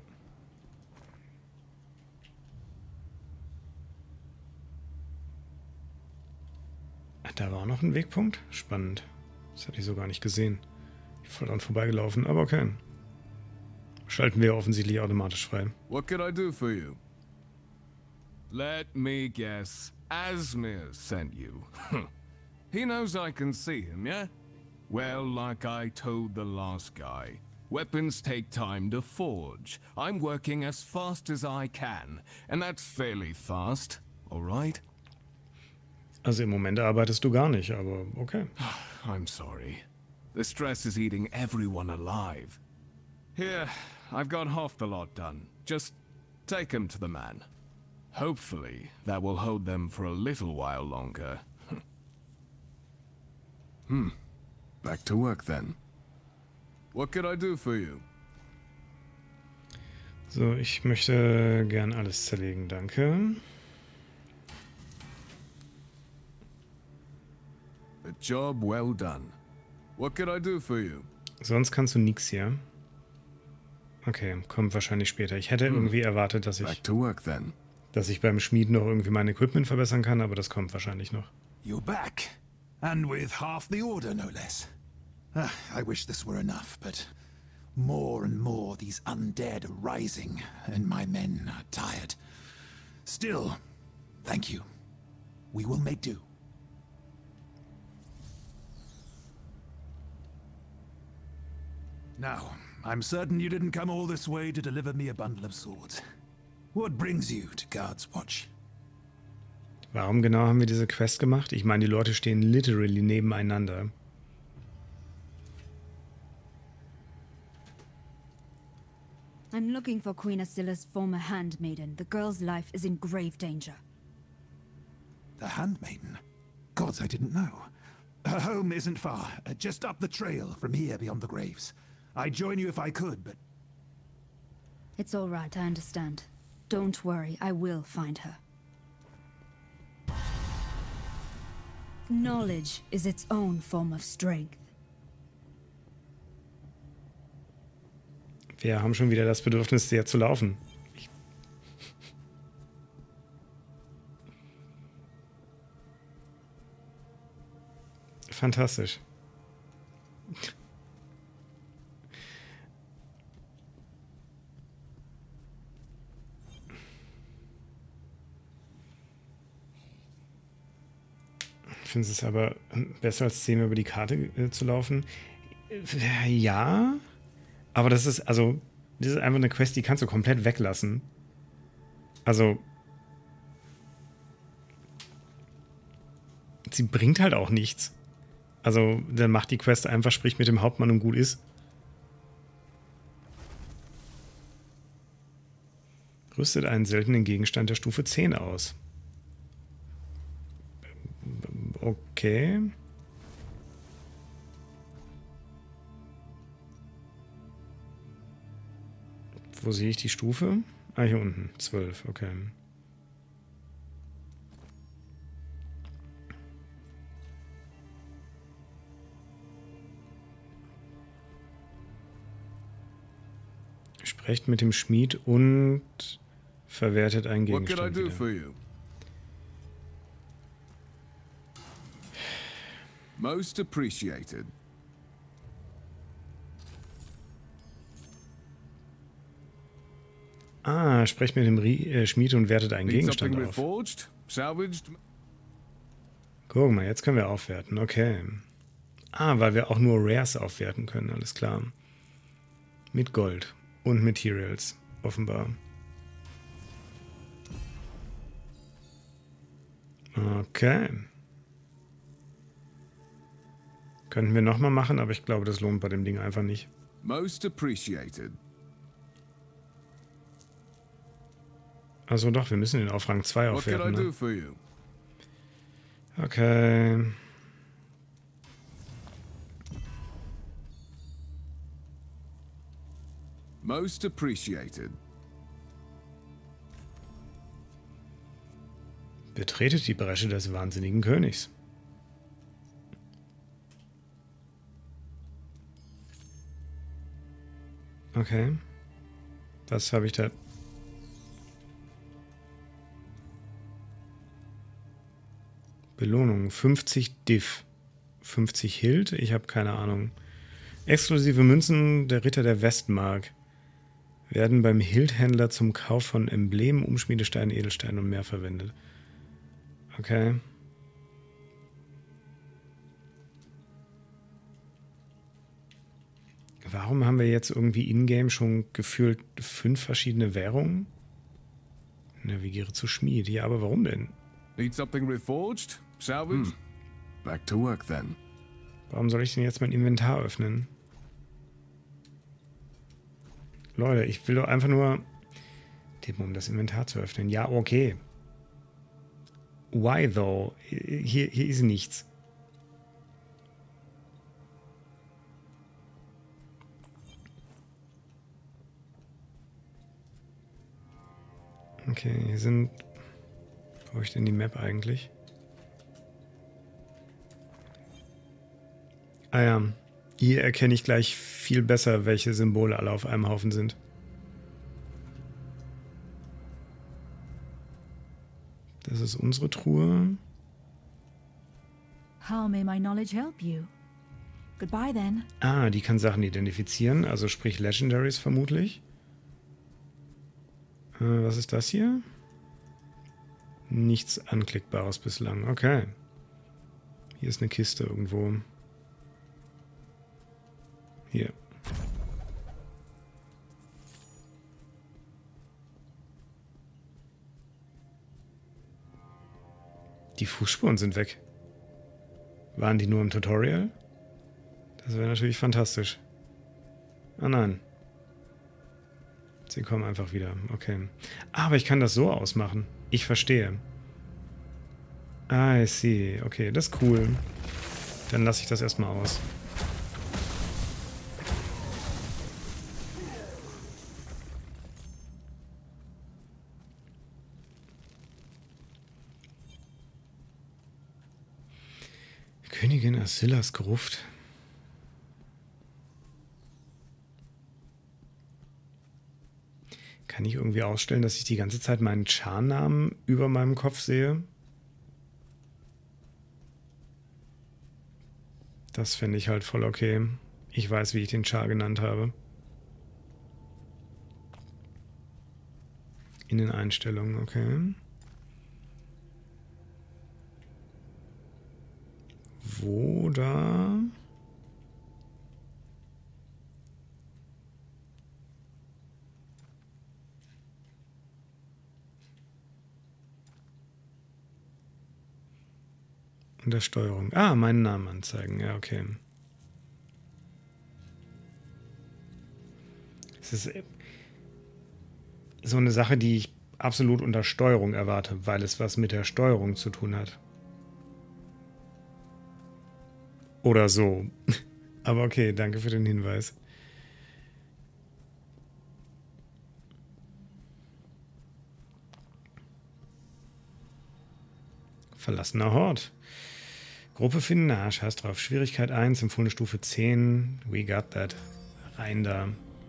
Ach, da war noch ein Wegpunkt? Spannend. Das hatte ich so gar nicht gesehen. Ich bin voll dran vorbeigelaufen, aber okay. Schalten wir offensichtlich automatisch frei. What could I do for you? Let me guess. Asmir sent you. He knows I can see him, yeah? Well, like I told the last guy, weapons take time to forge. I'm working as fast as I can, and that's fairly fast, all right? Also im Moment arbeitest du gar nicht, aber okay. I'm sorry. The stress is eating everyone alive. Here, I've got half the lot done. Just take him to the man. Hopefully, that will hold them for a little while longer. Back to work then. What could I do for you? So, ich möchte gern alles zerlegen, danke. A job well done. What could I do for you? Sonst kannst du nix hier. Okay, kommt wahrscheinlich später. Ich hätte irgendwie erwartet, dass Back to work then. Dass ich beim Schmieden noch irgendwie mein Equipment verbessern kann, aber das kommt wahrscheinlich noch. You're back. And with half the order, no less. I wish this were enough, but more and more these undead are rising, and my men are tired. Still, thank you. We will make do. Now, I'm certain you didn't come all this way to deliver me a bundle of swords. What brings you to Guard's Watch? Warum genau haben wir diese Quest gemacht? Ich meine, die Leute stehen literally nebeneinander. I'm looking for Queen Asila's former handmaiden. The girl's life is in grave danger. The handmaiden? Gods, I didn't know. Her home isn't far, just up the trail from here beyond the graves. I'd join you if I could, but... It's all right, I understand. Don't worry, I will find her. Knowledge is its own form of strength. Wir haben schon wieder das Bedürfnis, sehr zu laufen. Fantastisch. Ich finde es aber besser, als 10 über die Karte zu laufen. Ja, aber das ist einfach eine Quest, die kannst du komplett weglassen. Also, sie bringt halt auch nichts. Also, dann macht die Quest einfach, sprich mit dem Hauptmann und gut ist. Rüstet einen seltenen Gegenstand der Stufe 10 aus. okay. Wo sehe ich die Stufe? Ah, hier unten. 12, okay. Sprecht mit dem Schmied und verwertet einen Gegenstand wieder. Most appreciated. Ah, sprecht mit dem Schmied und wertet einen Gegenstand auf. Guck mal, jetzt können wir aufwerten. Okay. Ah, weil wir auch nur Rares aufwerten können. Alles klar. Mit Gold und Materials, offenbar. Okay. Könnten wir nochmal machen, aber ich glaube, das lohnt bei dem Ding einfach nicht. Most appreciated. Also doch, wir müssen den auf Rang 2 aufwerten. Ne? Okay. Most appreciated. Betretet die Bresche des wahnsinnigen Königs. Okay. Was habe ich da? Belohnung. 50 Div. 50 Hild? Ich habe keine Ahnung. Exklusive Münzen der Ritter der Westmark werden beim Hild-Händler zum Kauf von Emblemen, Umschmiedesteinen, Edelsteinen und mehr verwendet. Okay. Warum haben wir jetzt irgendwie in-game schon gefühlt 5 verschiedene Währungen? Navigiere zu Schmied. Ja, aber warum denn? Need something reforged? Salvaged? Back to work then. Warum soll ich denn jetzt mein Inventar öffnen? Leute, ich will doch einfach nur tippen, um das Inventar zu öffnen. Ja, okay. Why though? Hier ist nichts. Okay, hier sind... Wo habe ich denn die Map eigentlich? Ah ja, hier erkenne ich gleich viel besser, welche Symbole alle auf einem Haufen sind. Das ist unsere Truhe. How may my knowledge help you? Goodbye then. Ah, die kann Sachen identifizieren, also sprich Legendaries vermutlich. Was ist das hier? Nichts Anklickbares bislang. Okay. Hier ist eine Kiste irgendwo. Hier. Die Fußspuren sind weg. Waren die nur im Tutorial? Das wäre natürlich fantastisch. Ah nein. Sie kommen einfach wieder. Okay. Aber ich kann das so ausmachen. Ich verstehe. I see. Okay, das ist cool. Dann lasse ich das erstmal aus. Königin Asillas Gruft. Kann ich irgendwie ausstellen, dass ich die ganze Zeit meinen Char-Namen über meinem Kopf sehe? Das fände ich halt voll okay. Ich weiß, wie ich den Char genannt habe. In den Einstellungen, okay. Wo da? In der Steuerung. Ah, meinen Namen anzeigen. Ja, okay. Es ist so eine Sache, die ich absolut unter Steuerung erwarte, weil es was mit der Steuerung zu tun hat. Oder so. Aber okay, danke für den Hinweis. Verlassener Hort. Gruppe finden, na, scheiß drauf. Schwierigkeit 1, empfohlene Stufe 10. We got that. Rein da.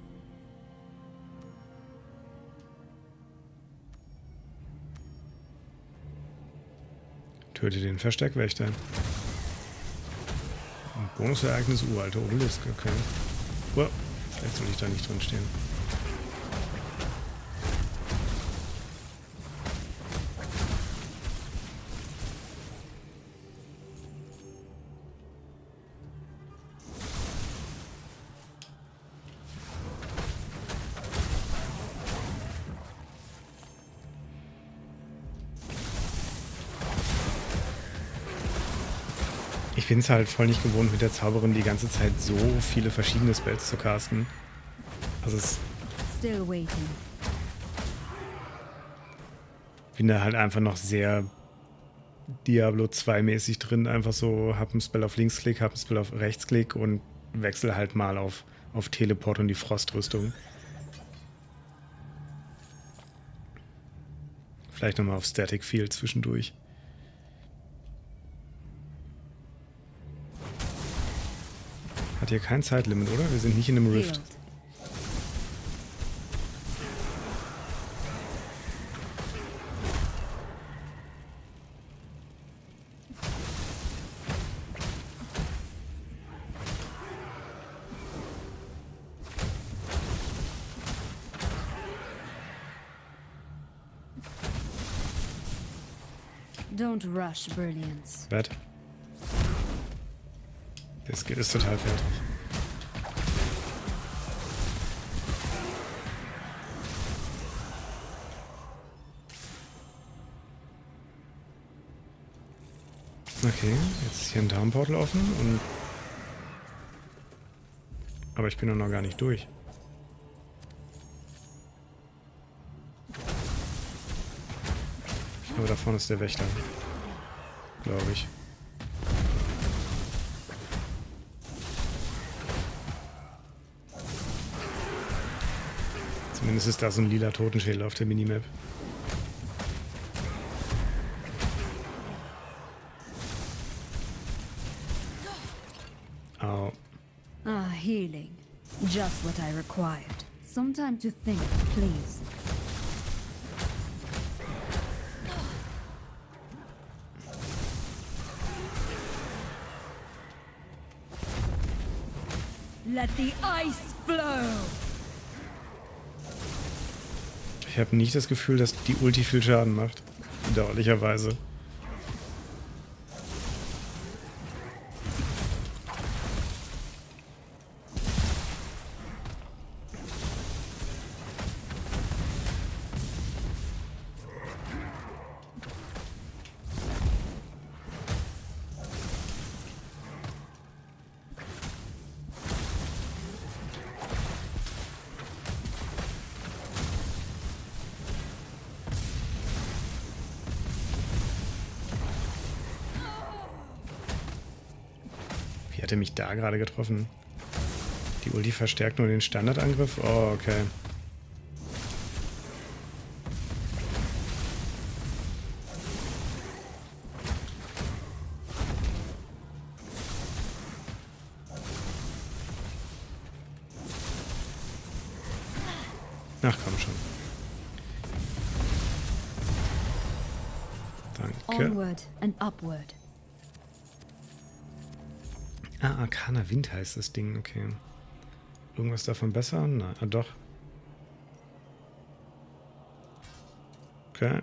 Töte den Versteckwächter. Bonusereignis, uralte Obelisk, okay. Oh, vielleicht soll ich da nicht drin stehen. Ich bin es halt voll nicht gewohnt, mit der Zauberin die ganze Zeit so viele verschiedene Spells zu casten. Also es... Still waiting. Bin da halt einfach noch sehr Diablo 2 mäßig drin. Einfach so, hab einen Spell auf Linksklick, hab einen Spell auf Rechtsklick und wechsle halt mal auf Teleport und die Frostrüstung. Vielleicht nochmal auf Static Field zwischendurch. Hat hier kein Zeitlimit, oder? Wir sind nicht in einem Rift. Don't rush brilliance. Bad. Der Skill ist total fertig. Okay, jetzt ist hier ein Darmportal offen und... Aber ich bin doch noch gar nicht durch. Aber da vorne ist der Wächter. Glaube ich. Zumindest ist da so ein lila Totenschädel auf der Minimap. Au. Ah, healing. Just what I required. Some time to think, please. Let the ice flow. Ich habe nicht das Gefühl, dass die Ulti viel Schaden macht. Bedauerlicherweise. Wie hat er mich da gerade getroffen? Die Ulti verstärkt nur den Standardangriff? Oh, okay. Ach, komm schon. Danke. Onward and upward. Ah, Arcaner Wind heißt das Ding, okay. Irgendwas davon besser? Nein, ah, doch. Okay.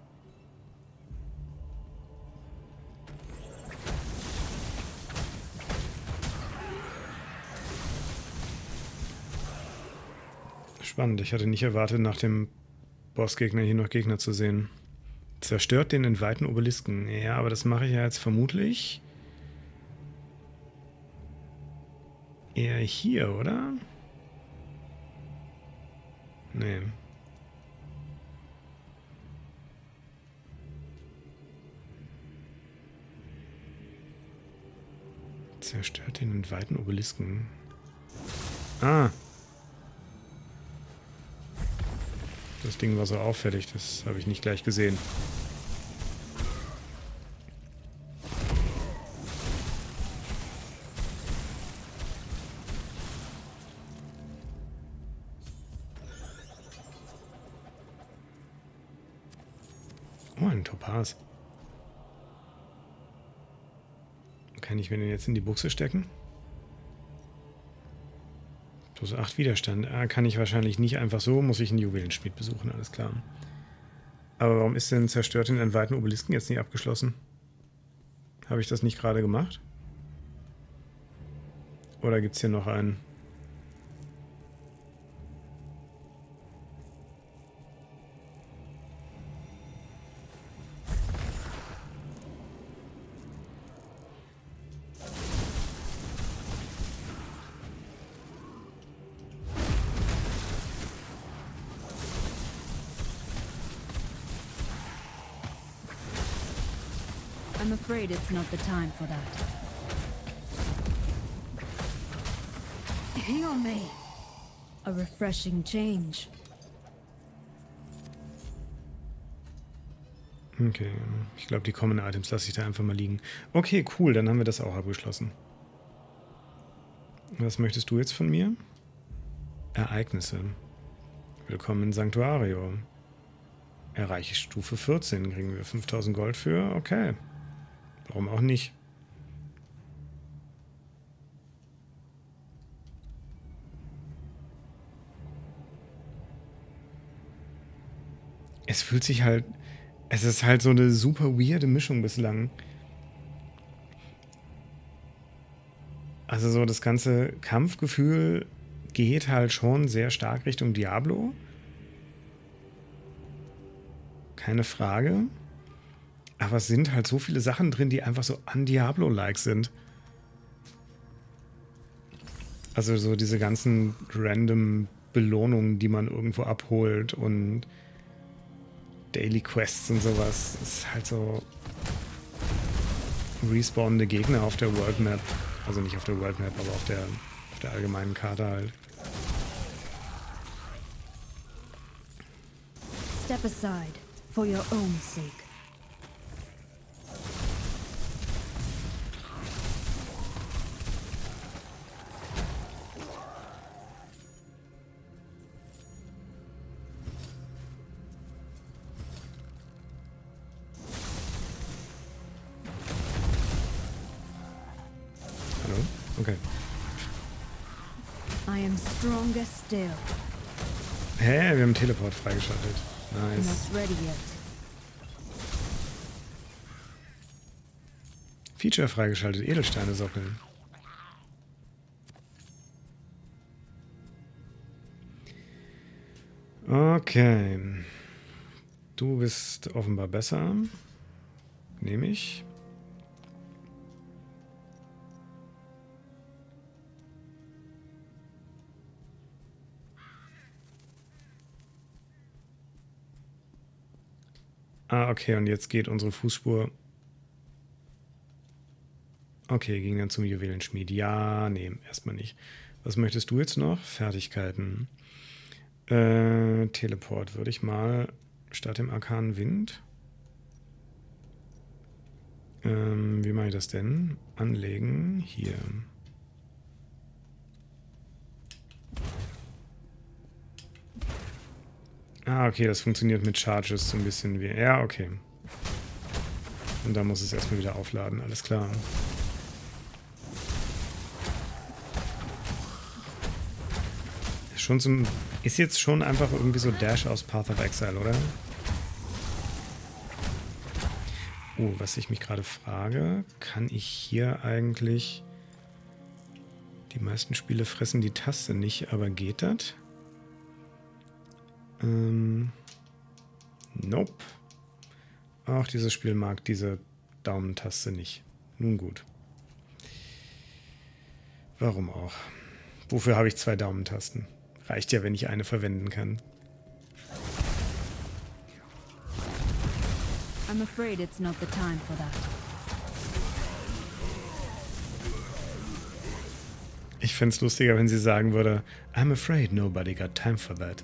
Spannend, ich hatte nicht erwartet, nach dem Bossgegner hier noch Gegner zu sehen. Zerstört den entweihten Obelisken. Ja, aber das mache ich ja jetzt vermutlich eher hier, oder? Nee. Zerstört den entweihten Obelisken. Ah. Das Ding war so auffällig, das habe ich nicht gleich gesehen. Oh, ein Topaz. Kann ich mir den jetzt in die Buchse stecken? Plus 8 Widerstand. Kann ich wahrscheinlich nicht einfach so, muss ich einen Juwelenschmied besuchen, alles klar. Aber warum ist denn zerstört den entweihten Obelisken jetzt nicht abgeschlossen? Habe ich das nicht gerade gemacht? Oder gibt es hier noch einen? I'm afraid it's not the time for that. Heal me. A refreshing change. Okay, ich glaube, die kommenden Items lasse ich da einfach mal liegen. Okay, cool, dann haben wir das auch abgeschlossen. Was möchtest du jetzt von mir? Ereignisse. Willkommen in Sanctuario. Erreiche Stufe 14. Kriegen wir 5000 Gold für? Okay. Warum auch nicht? Es fühlt sich halt... Es ist halt so eine super weirde Mischung bislang. Also so das ganze Kampfgefühl geht halt schon sehr stark Richtung Diablo. Keine Frage. Aber es sind halt so viele Sachen drin, die einfach so an Diablo-like sind. Also so diese ganzen random Belohnungen, die man irgendwo abholt und Daily Quests und sowas. Das ist halt so respawnende Gegner auf der World Map. Also nicht auf der World Map, aber auf der allgemeinen Karte halt. Step aside for your own sake. Okay. I am stronger still. Hä, wir haben Teleport freigeschaltet. Nice. Not ready yet. Feature freigeschaltet, Edelsteine sockeln. Okay. Du bist offenbar besser. Nehme ich. Ah, okay, und jetzt geht unsere Fußspur. Okay, ging dann zum Juwelenschmied. Ja, nee, erstmal nicht. Was möchtest du jetzt noch? Fertigkeiten. Teleport würde ich mal statt dem arkanen Wind. Wie mache ich das denn? Anlegen. Hier. Ah, okay, das funktioniert mit Charges so ein bisschen wie... Ja, okay. Und da muss es erstmal wieder aufladen, alles klar. Ist jetzt schon einfach irgendwie so Dash aus Path of Exile, oder? Oh, was ich mich gerade frage, kann ich hier eigentlich... Die meisten Spiele fressen die Taste nicht, aber geht das? Nope. Auch dieses Spiel mag diese Daumentaste nicht. Nun gut. Warum auch? Wofür habe ich 2 Daumentasten? Reicht ja, wenn ich eine verwenden kann. I'm afraid it's not the time for that. Ich fände es lustiger, wenn sie sagen würde, I'm afraid nobody got time for that.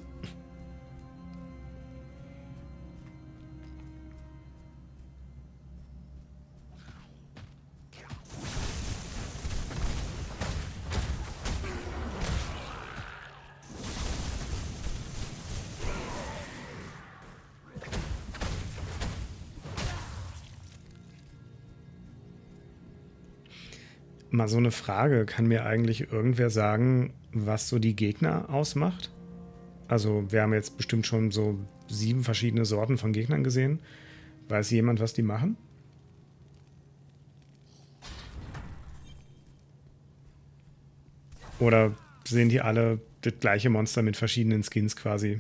Mal so eine Frage, kann mir eigentlich irgendwer sagen, was so die Gegner ausmacht? Also wir haben jetzt bestimmt schon so 7 verschiedene Sorten von Gegnern gesehen. Weiß jemand, was die machen? Oder sind die alle das gleiche Monster mit verschiedenen Skins quasi?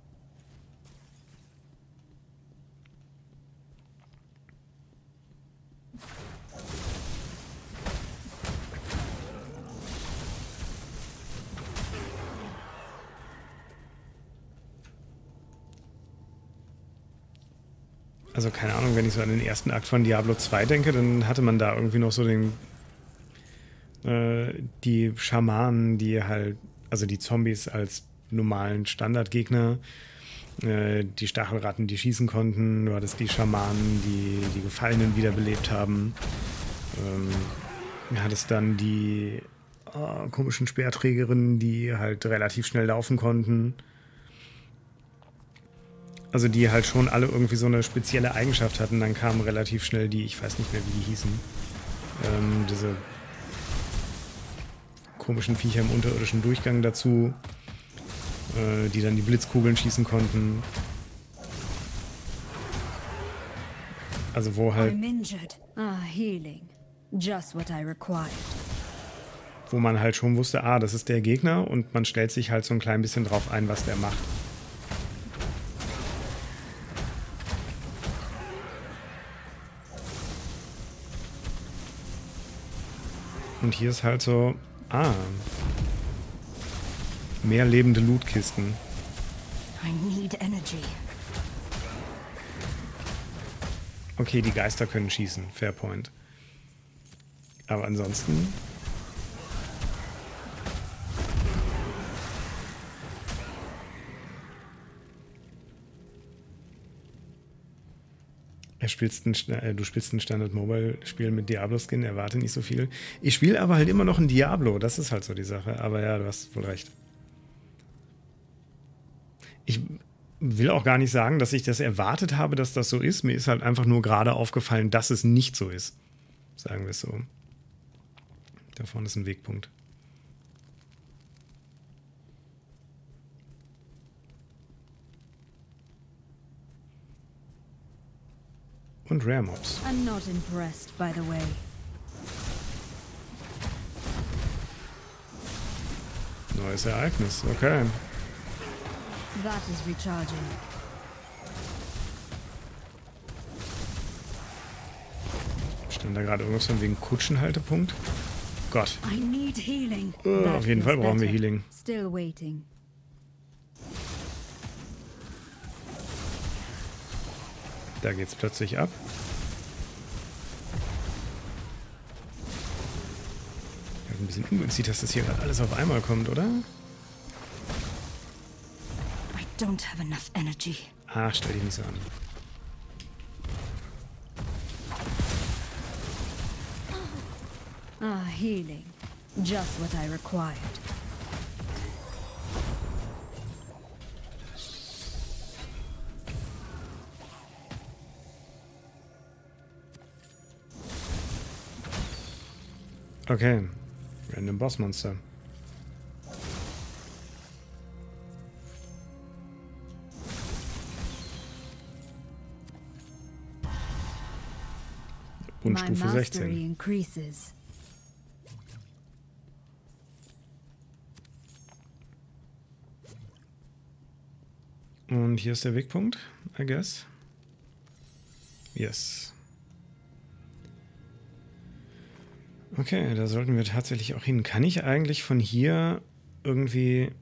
Also keine Ahnung, wenn ich so an den ersten Akt von Diablo 2 denke, dann hatte man da irgendwie noch so die Schamanen, die halt, also die Zombies als normalen Standardgegner, die Stachelratten, die schießen konnten, du hattest die Schamanen, die Gefallenen wiederbelebt haben, du hattest dann die komischen Speerträgerinnen, die halt relativ schnell laufen konnten. Also die halt schon alle irgendwie so eine spezielle Eigenschaft hatten. Dann kamen relativ schnell die, ich weiß nicht mehr, wie die hießen, diese komischen Viecher im unterirdischen Durchgang dazu, die dann die Blitzkugeln schießen konnten. Also wo halt... Wo man halt schon wusste, das ist der Gegner und man stellt sich halt so ein klein bisschen drauf ein, was der macht. Und hier ist halt so, mehr lebende Lootkisten. Okay, die Geister können schießen, fair point. Aber ansonsten... Du spielst ein Standard-Mobile-Spiel mit Diablo-Skin, erwarte nicht so viel. Ich spiele aber halt immer noch ein Diablo, das ist halt so die Sache. Aber ja, du hast wohl recht. Ich will auch gar nicht sagen, dass ich das erwartet habe, dass das so ist. Mir ist halt einfach nur gerade aufgefallen, dass es nicht so ist. Sagen wir es so. Da vorne ist ein Wegpunkt. Und Rare Mobs. I'm not impressed, by the way. Neues Ereignis, okay. That is recharging. Stand da gerade irgendwas von wegen Kutschenhaltepunkt? Gott. I need healing. Auf jeden Fall brauchen wir Healing. Still waiting. Da geht's plötzlich ab. Ja, ein bisschen ungünstig, dass das hier gerade alles auf einmal kommt, oder? I don't have enough energy. Stell dich nicht so an. Healing. Just what I required. Okay. Random Boss Monster. Und Stufe 16. Und hier ist der Wegpunkt, I guess. Yes. Okay, da sollten wir tatsächlich auch hin. Kann ich eigentlich von hier irgendwie...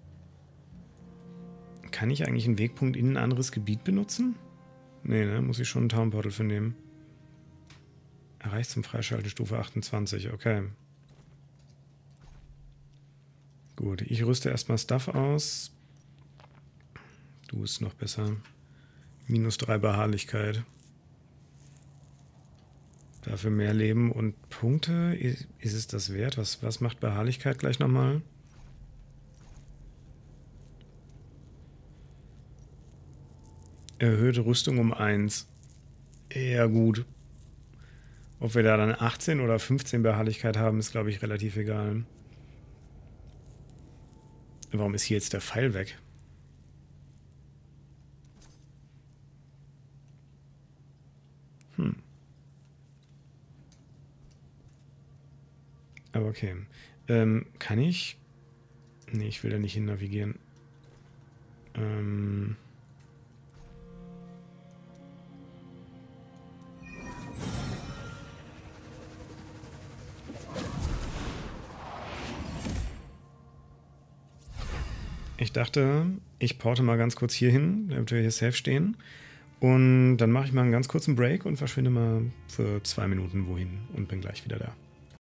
Kann ich eigentlich einen Wegpunkt in ein anderes Gebiet benutzen? Nee, ne? Muss ich schon einen Town Portal für nehmen. Erreicht zum Freischalten Stufe 28, okay. Gut, ich rüste erstmal Stuff aus. Du ist noch besser. -3 Beharrlichkeit. Dafür mehr Leben und Punkte. Ist es das wert? Was macht Beharrlichkeit gleich nochmal? Erhöhte Rüstung um 1. Eher gut. Ob wir da dann 18 oder 15 Beharrlichkeit haben, ist, glaube ich, relativ egal. Warum ist hier jetzt der Pfeil weg? Aber okay. Kann ich? Nee, ich will da nicht hin navigieren. Ich dachte, ich porte mal ganz kurz hier hin, damit wir hier safe stehen. Und dann mache ich mal einen ganz kurzen Break und verschwinde mal für 2 Minuten wohin und bin gleich wieder da.